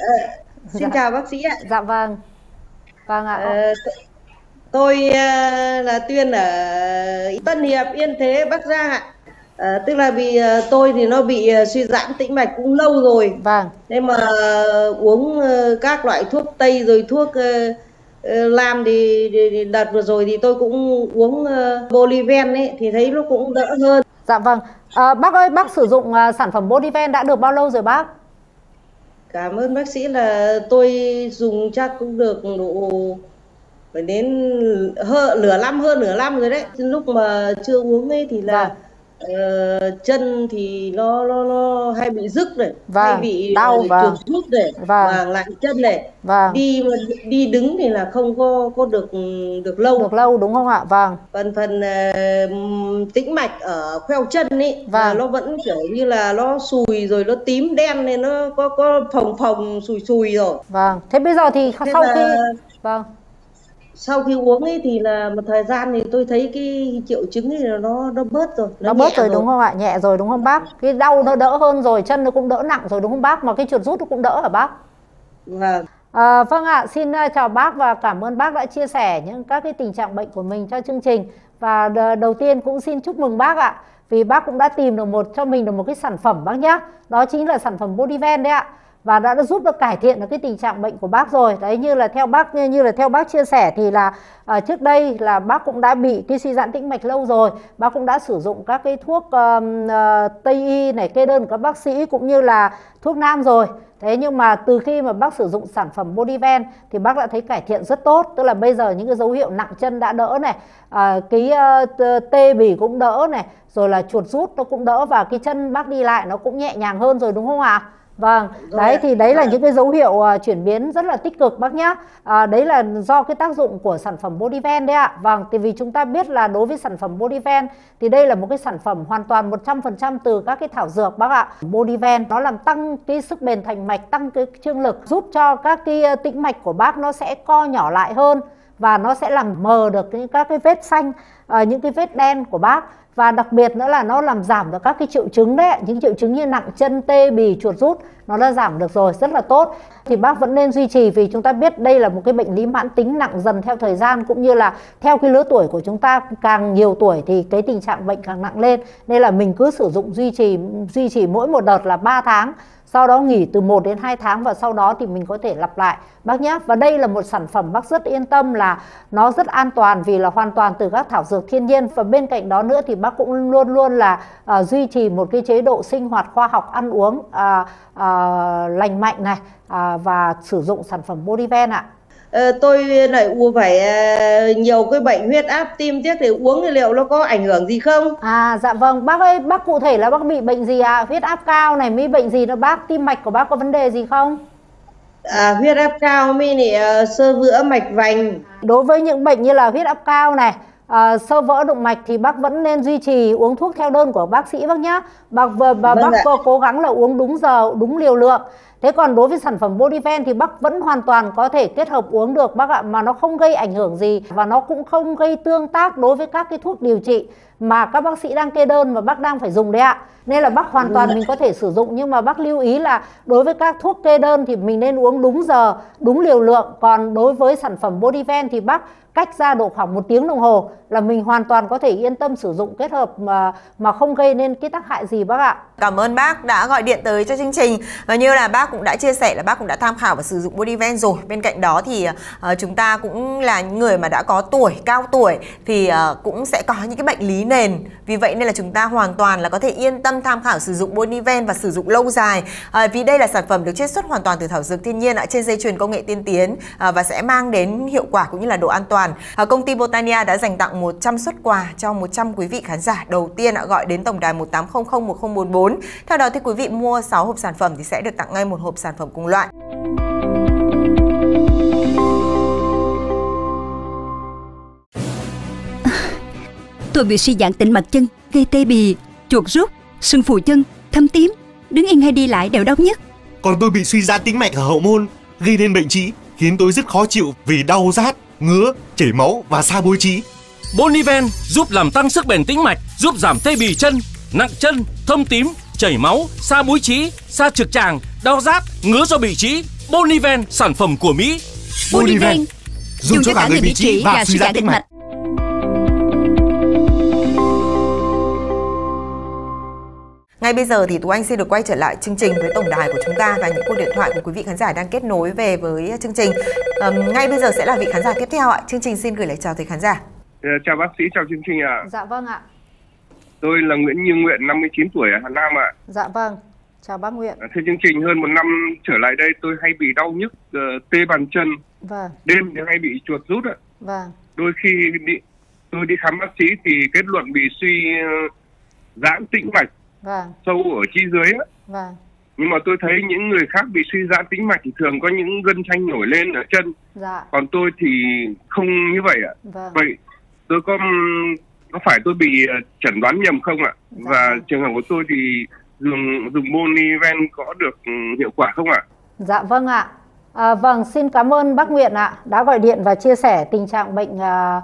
Xin chào bác sĩ ạ. Dạ vâng. Vâng ạ. Tôi là Tuyên ở Tân Hiệp, Yên Thế, Bắc Giang ạ. Tức là vì tôi thì nó bị suy giãn tĩnh mạch cũng lâu rồi. Vâng. Nên mà uống các loại thuốc tây rồi thuốc Lam thì đợt vừa rồi thì tôi cũng uống Bodiven ấy, thì thấy nó cũng đỡ hơn. Dạ vâng. Bác ơi, bác sử dụng sản phẩm Bodiven đã được bao lâu rồi bác? Cảm ơn bác sĩ, là tôi dùng chắc cũng được độ phải đến hơn nửa năm rồi đấy. Lúc mà chưa uống ấy thì là chân thì nó hay bị rức này, hay bị đau chuột rút này, và lạnh chân này, đi đứng thì là không có được lâu, đúng không ạ? Vâng. Phần tĩnh mạch ở khoeo chân ấy là nó vẫn kiểu như là nó sùi rồi, nó tím đen nên nó có phồng sùi rồi. Vâng. Thế bây giờ thì sau khi uống ấy thì là một thời gian thì tôi thấy cái triệu chứng ấy là nó bớt rồi. Nó bớt rồi đúng không ạ? Nhẹ rồi đúng không bác? Cái đau nó đỡ hơn rồi, chân nó cũng đỡ nặng rồi đúng không bác? Mà cái chuột rút nó cũng đỡ hả bác? Vâng. Vâng ạ, xin chào bác và cảm ơn bác đã chia sẻ những các cái tình trạng bệnh của mình cho chương trình. Và đầu tiên cũng xin chúc mừng bác ạ, vì bác cũng đã tìm được cho mình được một cái sản phẩm bác nhá. Đó chính là sản phẩm Bodiven đấy ạ. Và đã giúp được cải thiện được cái tình trạng bệnh của bác rồi. Đấy, như là theo bác chia sẻ thì là trước đây là bác cũng đã bị cái suy giãn tĩnh mạch lâu rồi. Bác cũng đã sử dụng các cái thuốc Tây y này, kê đơn của các bác sĩ cũng như là thuốc nam rồi. Thế nhưng mà từ khi mà bác sử dụng sản phẩm Bodiven thì bác đã thấy cải thiện rất tốt. Tức là bây giờ những cái dấu hiệu nặng chân đã đỡ này, cái tê bì cũng đỡ này, rồi là chuột rút nó cũng đỡ, và cái chân bác đi lại nó cũng nhẹ nhàng hơn rồi đúng không ạ? Vâng, đấy thì đấy là những cái dấu hiệu chuyển biến rất là tích cực bác nhá. Đấy là do cái tác dụng của sản phẩm Bodiven đấy ạ. Vâng, thì vì chúng ta biết là đối với sản phẩm Bodiven thì đây là một cái sản phẩm hoàn toàn 100% từ các cái thảo dược bác ạ. Bodiven nó làm tăng cái sức bền thành mạch, tăng cái trương lực, giúp cho các cái tĩnh mạch của bác nó sẽ co nhỏ lại hơn, và nó sẽ làm mờ được các cái vết xanh, những cái vết đen của bác. Và đặc biệt nữa là nó làm giảm được các cái triệu chứng đấy, những triệu chứng như nặng chân, tê bì, chuột rút nó đã giảm được rồi, rất là tốt. Thì bác vẫn nên duy trì, vì chúng ta biết đây là một cái bệnh lý mãn tính nặng dần theo thời gian, cũng như là theo cái lứa tuổi của chúng ta, càng nhiều tuổi thì cái tình trạng bệnh càng nặng lên. Nên là mình cứ sử dụng duy trì mỗi một đợt là 3 tháng. Sau đó nghỉ từ 1 đến 2 tháng và sau đó thì mình có thể lặp lại bác nhé. Và đây là một sản phẩm bác rất yên tâm là nó rất an toàn vì là hoàn toàn từ các thảo dược thiên nhiên. Và bên cạnh đó nữa thì bác cũng luôn luôn là duy trì một cái chế độ sinh hoạt khoa học, ăn uống lành mạnh này, và sử dụng sản phẩm Boniven ạ. Tôi lại uống phải nhiều cái bệnh huyết áp, tim tiếc thì uống thì liệu nó có ảnh hưởng gì không? Dạ vâng, bác ơi, bác cụ thể là bác bị bệnh gì ạ? Huyết áp cao này, mới bệnh gì nữa bác? Tim mạch của bác có vấn đề gì không? Huyết áp cao mới xơ vữa mạch vành. Đối với những bệnh như là huyết áp cao này, xơ vỡ động mạch thì bác vẫn nên duy trì uống thuốc theo đơn của bác sĩ bác nhé. Bác cố gắng là uống đúng giờ, đúng liều lượng. Thế còn đối với sản phẩm Boniven thì bác vẫn hoàn toàn có thể kết hợp uống được bác ạ, mà nó không gây ảnh hưởng gì và nó cũng không gây tương tác đối với các cái thuốc điều trị mà các bác sĩ đang kê đơn và bác đang phải dùng đấy ạ. Nên là bác hoàn toàn mình có thể sử dụng, nhưng mà bác lưu ý là đối với các thuốc kê đơn thì mình nên uống đúng giờ, đúng liều lượng. Còn đối với sản phẩm Boniven thì bác cách ra độ khoảng 1 tiếng đồng hồ là mình hoàn toàn có thể yên tâm sử dụng kết hợp mà không gây nên cái tác hại gì bác ạ. Cảm ơn bác đã gọi điện tới cho chương trình, và như là bác cũng đã chia sẻ là bác cũng đã tham khảo và sử dụng Boniven rồi. Bên cạnh đó thì chúng ta cũng là những người mà đã có tuổi, cao tuổi thì cũng sẽ có những cái bệnh lý nền. Vì vậy nên là chúng ta hoàn toàn là có thể yên tâm tham khảo sử dụng Boniven và sử dụng lâu dài, vì đây là sản phẩm được chiết xuất hoàn toàn từ thảo dược thiên nhiên trên dây chuyền công nghệ tiên tiến và sẽ mang đến hiệu quả cũng như là độ an toàn. Công ty Botania đã dành tặng 100 suất quà cho 100 quý vị khán giả đầu tiên gọi đến tổng đài 1800 1044. Theo đó thì quý vị mua 6 hộp sản phẩm thì sẽ được tặng ngay 1 hộp sản phẩm cùng loại. Tôi bị suy giãn tĩnh mạch chân, gây tê bì, chuột rút, sưng phù chân, thâm tím, đứng yên hay đi lại đều đau nhức. Còn tôi bị suy giãn tĩnh mạch ở hậu môn, gây nên bệnh trĩ, khiến tôi rất khó chịu vì đau rát, ngứa, chảy máu và xa bối trĩ. Boniven giúp làm tăng sức bền tĩnh mạch, giúp giảm tê bì chân, nặng chân, thâm tím, chảy máu, xa búi trĩ, xa trực tràng, đau rát, ngứa do bị trĩ. Boniven, sản phẩm của Mỹ. Boniven dùng cho cả người bị trĩ và suy giãn tĩnh mạch. Ngay bây giờ thì Tú Anh xin được quay trở lại chương trình với tổng đài của chúng ta và những cuộc điện thoại của quý vị khán giả đang kết nối về với chương trình. Ngay bây giờ sẽ là vị khán giả tiếp theo ạ. Chương trình xin gửi lời chào tới khán giả. Chào bác sĩ, chào chương trình ạ. Dạ vâng ạ. Tôi là Nguyễn Như Nguyện, 59 tuổi ở Hà Nam ạ. Dạ vâng, chào bác Nguyện. Thưa chương trình, hơn 1 năm trở lại đây tôi hay bị đau nhức, tê bàn chân. Vâng. Đêm thì hay bị chuột rút ạ. Vâng. Đôi khi tôi đi khám bác sĩ thì kết luận bị suy giãn tĩnh mạch. Vâng. Sâu ở chi dưới á. Vâng. Nhưng mà tôi thấy những người khác bị suy giãn tĩnh mạch thì thường có những gân xanh nổi lên ở chân. Dạ. Còn tôi thì không như vậy ạ. Vâng. Vậy tôi có phải tôi bị chẩn đoán nhầm không ạ? Dạ. Và trường hợp của tôi thì dùng Boniven có được hiệu quả không ạ? Dạ vâng ạ. Vâng, xin cảm ơn bác Nguyện ạ đã gọi điện và chia sẻ tình trạng bệnh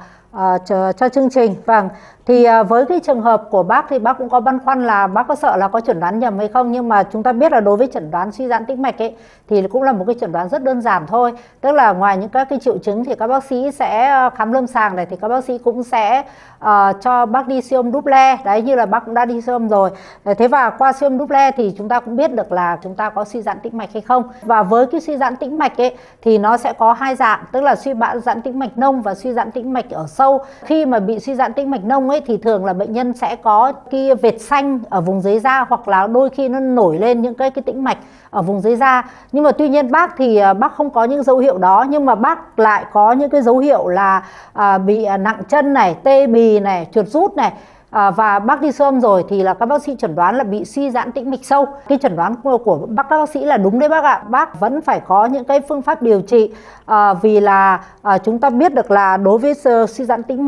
cho chương trình. Vâng, thì với cái trường hợp của bác thì bác cũng có băn khoăn là bác có sợ là có chẩn đoán nhầm hay không, nhưng mà chúng ta biết là đối với chẩn đoán suy giãn tĩnh mạch ấy thì cũng là một cái chẩn đoán rất đơn giản thôi. Tức là ngoài những các cái triệu chứng thì các bác sĩ sẽ khám lâm sàng này, thì các bác sĩ cũng sẽ cho bác đi siêu âm Doppler. Đấy, như là bác cũng đã đi siêu âm rồi. Thế và qua siêu âm Doppler thì chúng ta cũng biết được là chúng ta có suy giãn tĩnh mạch hay không. Và với cái suy giãn tĩnh mạch ấy thì nó sẽ có 2 dạng, tức là suy giãn tĩnh mạch nông và suy giãn tĩnh mạch ở sâu. Khi mà bị suy giãn tĩnh mạch nông ấy thì thường là bệnh nhân sẽ có cái vệt xanh ở vùng dưới da, hoặc là đôi khi nó nổi lên những cái tĩnh mạch ở vùng dưới da. Nhưng mà tuy nhiên bác thì bác không có những dấu hiệu đó, nhưng mà bác lại có những cái dấu hiệu là bị nặng chân này, tê bì này, chuột rút này. Và bác đi siêu âm rồi thì là các bác sĩ chẩn đoán là bị suy giãn tĩnh mạch sâu. Cái chẩn đoán của các bác sĩ là đúng đấy bác ạ. Bác vẫn phải có những cái phương pháp điều trị, vì là chúng ta biết được là đối với suy giãn tĩnh mạch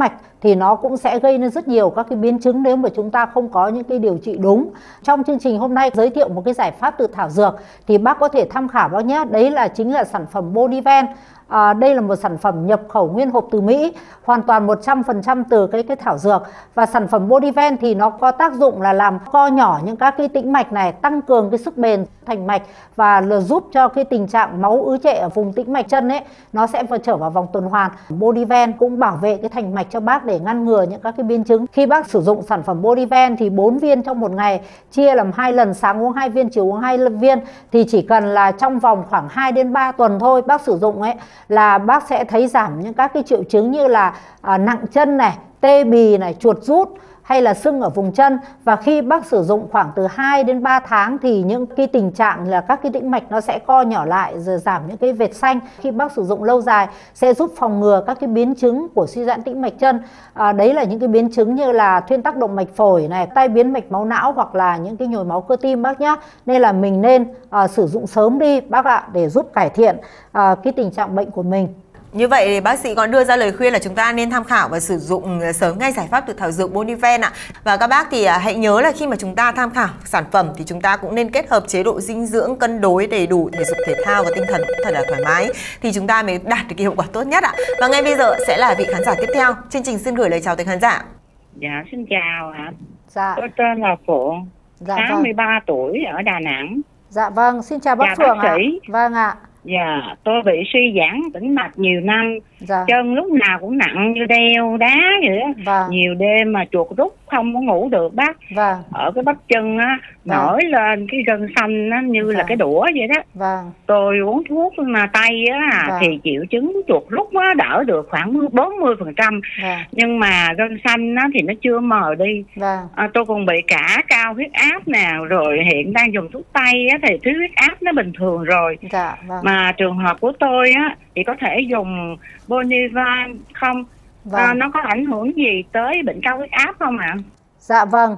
thì nó cũng sẽ gây nên rất nhiều các cái biến chứng nếu mà chúng ta không có những cái điều trị đúng. Trong chương trình hôm nay giới thiệu một cái giải pháp từ thảo dược thì bác có thể tham khảo bác nhé. Đấy là chính là sản phẩm Boniven. Đây là một sản phẩm nhập khẩu nguyên hộp từ Mỹ, hoàn toàn 100% từ cái thảo dược. Và sản phẩm Boniven thì nó có tác dụng là làm co nhỏ những các cái tĩnh mạch này, tăng cường cái sức bền thành mạch và giúp cho cái tình trạng máu ứ trệ ở vùng tĩnh mạch chân ấy nó sẽ trở vào vòng tuần hoàn. Boniven cũng bảo vệ cái thành mạch cho bác để ngăn ngừa những các cái biến chứng. Khi bác sử dụng sản phẩm Boniven thì 4 viên trong một ngày, chia làm 2 lần, sáng uống 2 viên, chiều uống 2 viên, thì chỉ cần là trong vòng khoảng 2 đến 3 tuần thôi bác sử dụng ấy là bác sẽ thấy giảm những các cái triệu chứng như là nặng chân này, tê bì này, chuột rút hay là sưng ở vùng chân. Và khi bác sử dụng khoảng từ 2 đến 3 tháng thì những cái tình trạng là các cái tĩnh mạch nó sẽ co nhỏ lại, rồi giảm những cái vệt xanh. Khi bác sử dụng lâu dài sẽ giúp phòng ngừa các cái biến chứng của suy giãn tĩnh mạch chân. Đấy là những cái biến chứng như là thuyên tắc động mạch phổi này, tai biến mạch máu não hoặc là những cái nhồi máu cơ tim bác nhá. Nên là mình nên sử dụng sớm đi bác ạ, để giúp cải thiện cái tình trạng bệnh của mình. Như vậy thì bác sĩ có đưa ra lời khuyên là chúng ta nên tham khảo và sử dụng sớm ngay giải pháp từ thảo dược Boniven ạ. Và các bác thì hãy nhớ là khi mà chúng ta tham khảo sản phẩm thì chúng ta cũng nên kết hợp chế độ dinh dưỡng cân đối đầy đủ, thể dục thể thao và tinh thần cũng thật là thoải mái thì chúng ta mới đạt được cái hiệu quả tốt nhất ạ. Và ngay bây giờ sẽ là vị khán giả tiếp theo. Chương trình xin gửi lời chào tới khán giả. Dạ xin chào ạ. Dạ. Tôi tên là Phượng, dạ, 83 tuổi ở Đà Nẵng. Dạ vâng, xin chào bác Phượng ạ. Vâng ạ. Dạ, tôi bị suy giãn tĩnh mạch nhiều năm. Dạ. Chân lúc nào cũng nặng như đeo đá vậy đó. Vâng. Nhiều đêm mà chuột rút không có ngủ được bác. Vâng. Ở cái bắp chân á, nổi lên cái gân xanh á, như là cái đũa vậy đó. Vâng. Tôi uống thuốc mà tay á, thì triệu chứng chuột rút á, đỡ được khoảng 40%. Nhưng mà gân xanh á, thì nó chưa mờ đi. Tôi còn bị cả cao huyết áp nè, rồi hiện đang dùng thuốc tây á, thì thứ huyết áp nó bình thường rồi. Mà trường hợp của tôi á, thì có thể dùng Boniven không? Nó có ảnh hưởng gì tới bệnh cao huyết áp không ạ? Dạ vâng.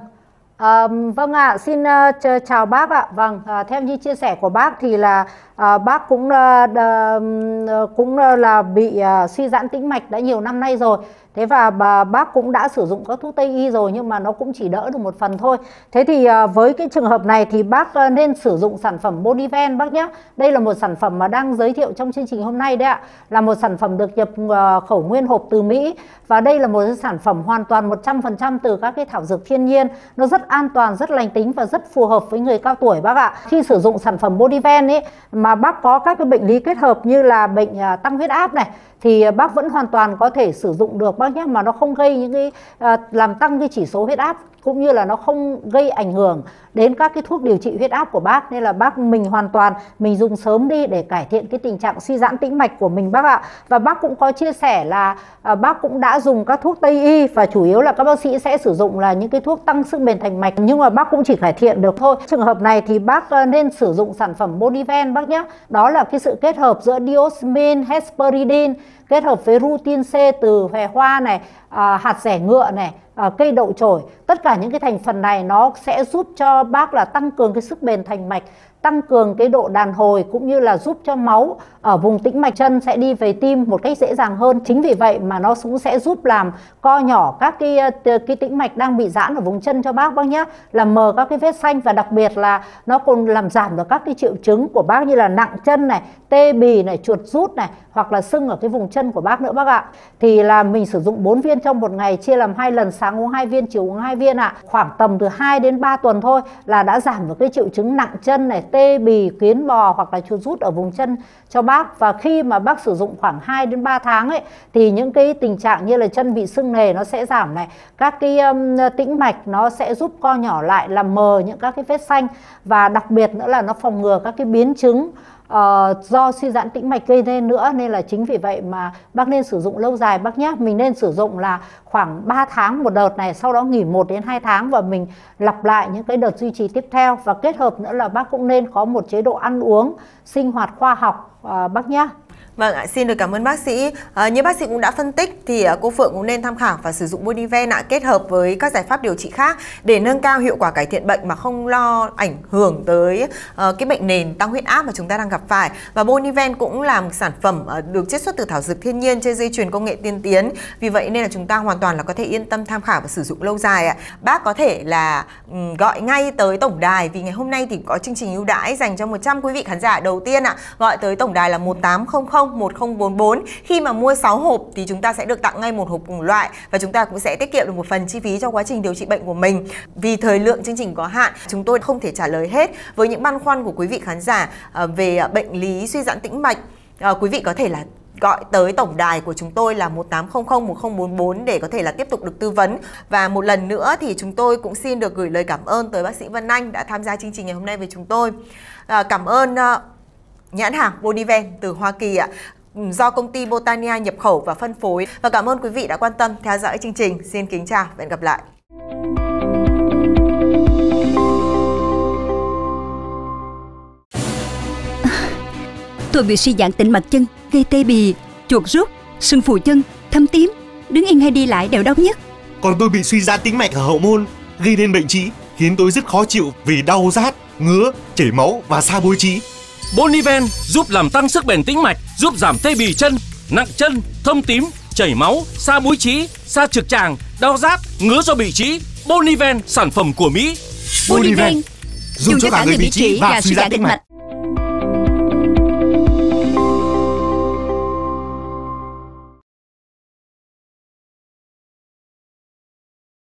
Vâng ạ, xin chào bác ạ. Vâng, theo như chia sẻ của bác thì là bác cũng là bị suy giãn tĩnh mạch đã nhiều năm nay rồi. Thế và bác cũng đã sử dụng các thuốc Tây y rồi nhưng mà nó cũng chỉ đỡ được một phần thôi. Thế thì với cái trường hợp này thì bác nên sử dụng sản phẩm Boniven bác nhé. Đây là một sản phẩm mà đang giới thiệu trong chương trình hôm nay đấy ạ. Là một sản phẩm được nhập khẩu nguyên hộp từ Mỹ. Và đây là một sản phẩm hoàn toàn 100% từ các cái thảo dược thiên nhiên. Nó rất an toàn, rất lành tính và rất phù hợp với người cao tuổi bác ạ. Khi sử dụng sản phẩm Boniven ấy mà bác có các cái bệnh lý kết hợp như là bệnh tăng huyết áp này thì bác vẫn hoàn toàn có thể sử dụng được bác nhé, mà nó không gây những cái làm tăng cái chỉ số huyết áp cũng như là nó không gây ảnh hưởng đến các cái thuốc điều trị huyết áp của bác. Nên là bác mình hoàn toàn mình dùng sớm đi để cải thiện cái tình trạng suy giãn tĩnh mạch của mình bác ạ. Và bác cũng có chia sẻ là bác cũng đã dùng các thuốc Tây y và chủ yếu là các bác sĩ sẽ sử dụng là những cái thuốc tăng sức bền thành mạch, nhưng mà bác cũng chỉ cải thiện được thôi. Trường hợp này thì bác nên sử dụng sản phẩm Boniven bác nhé. Đó là cái sự kết hợp giữa diosmin, hesperidin kết hợp với rutin C từ hòe hoa này, hạt dẻ ngựa này, cây đậu chổi. Tất cả những cái thành phần này nó sẽ giúp cho bác là tăng cường cái sức bền thành mạch, tăng cường cái độ đàn hồi cũng như là giúp cho máu ở vùng tĩnh mạch chân sẽ đi về tim một cách dễ dàng hơn. Chính vì vậy mà nó cũng sẽ giúp làm co nhỏ các cái tĩnh mạch đang bị giãn ở vùng chân cho bác nhé, làm mờ các cái vết xanh và đặc biệt là nó còn làm giảm được các cái triệu chứng của bác như là nặng chân này, tê bì này, chuột rút này hoặc là sưng ở cái vùng chân của bác nữa bác ạ. Thì là mình sử dụng 4 viên trong một ngày, chia làm 2 lần, sáng uống 2 viên, chiều uống 2 viên ạ. Khoảng tầm từ 2 đến 3 tuần thôi là đã giảm được cái triệu chứng nặng chân này, tê bì, kiến bò hoặc là chuột rút ở vùng chân cho bác. Và khi mà bác sử dụng khoảng 2 đến 3 tháng ấy thì những cái tình trạng như là chân bị sưng nề nó sẽ giảm này, các cái tĩnh mạch nó sẽ giúp co nhỏ lại, làm mờ những các cái vết xanh và đặc biệt nữa là nó phòng ngừa các cái biến chứng do suy giãn tĩnh mạch gây nên nữa. Nên là chính vì vậy mà bác nên sử dụng lâu dài bác nhé. Mình nên sử dụng là khoảng 3 tháng một đợt này, sau đó nghỉ 1 đến 2 tháng và mình lặp lại những cái đợt duy trì tiếp theo. Và kết hợp nữa là bác cũng nên có một chế độ ăn uống sinh hoạt khoa học bác nhé. Vâng ạ, xin được cảm ơn bác sĩ. Như bác sĩ cũng đã phân tích thì cô Phượng cũng nên tham khảo và sử dụng Boniven kết hợp với các giải pháp điều trị khác để nâng cao hiệu quả cải thiện bệnh mà không lo ảnh hưởng tới cái bệnh nền tăng huyết áp mà chúng ta đang gặp phải. Và Boniven cũng là một sản phẩm được chiết xuất từ thảo dược thiên nhiên trên dây chuyền công nghệ tiên tiến. Vì vậy nên là chúng ta hoàn toàn là có thể yên tâm tham khảo và sử dụng lâu dài ạ. Bác có thể là gọi ngay tới tổng đài, vì ngày hôm nay thì có chương trình ưu đãi dành cho 100 quý vị khán giả đầu tiên ạ. Gọi tới tổng đài là 1800 1044. Khi mà mua 6 hộp thì chúng ta sẽ được tặng ngay một hộp cùng loại, và chúng ta cũng sẽ tiết kiệm được một phần chi phí cho quá trình điều trị bệnh của mình. Vì thời lượng chương trình có hạn, chúng tôi không thể trả lời hết với những băn khoăn của quý vị khán giả về bệnh lý suy giãn tĩnh mạch. Quý vị có thể là gọi tới tổng đài của chúng tôi là 1800 1044 để có thể là tiếp tục được tư vấn. Và một lần nữa thì chúng tôi cũng xin được gửi lời cảm ơn tới bác sĩ Vân Anh đã tham gia chương trình ngày hôm nay với chúng tôi. Cảm ơn nhãn hàng Boniven từ Hoa Kỳ ạ, do công ty Botania nhập khẩu và phân phối. Và cảm ơn quý vị đã quan tâm theo dõi chương trình. Xin kính chào và hẹn gặp lại. Tôi bị suy giãn tĩnh mạch chân, gây tê bì, chuột rút, sưng phù chân, thâm tím, đứng yên hay đi lại đều đau nhức. Còn tôi bị suy giãn tĩnh mạch ở hậu môn, gây nên bệnh trĩ, khiến tôi rất khó chịu vì đau rát, ngứa, chảy máu và xa bối trĩ. Boniven giúp làm tăng sức bền tĩnh mạch, giúp giảm tê bì chân, nặng chân, thâm tím, chảy máu, xa búi trĩ, xa trực tràng, đau rát, ngứa do bị trĩ. Boniven, sản phẩm của Mỹ. Boniven dùng cho cả người bị trĩ và suy giãn tĩnh mạch.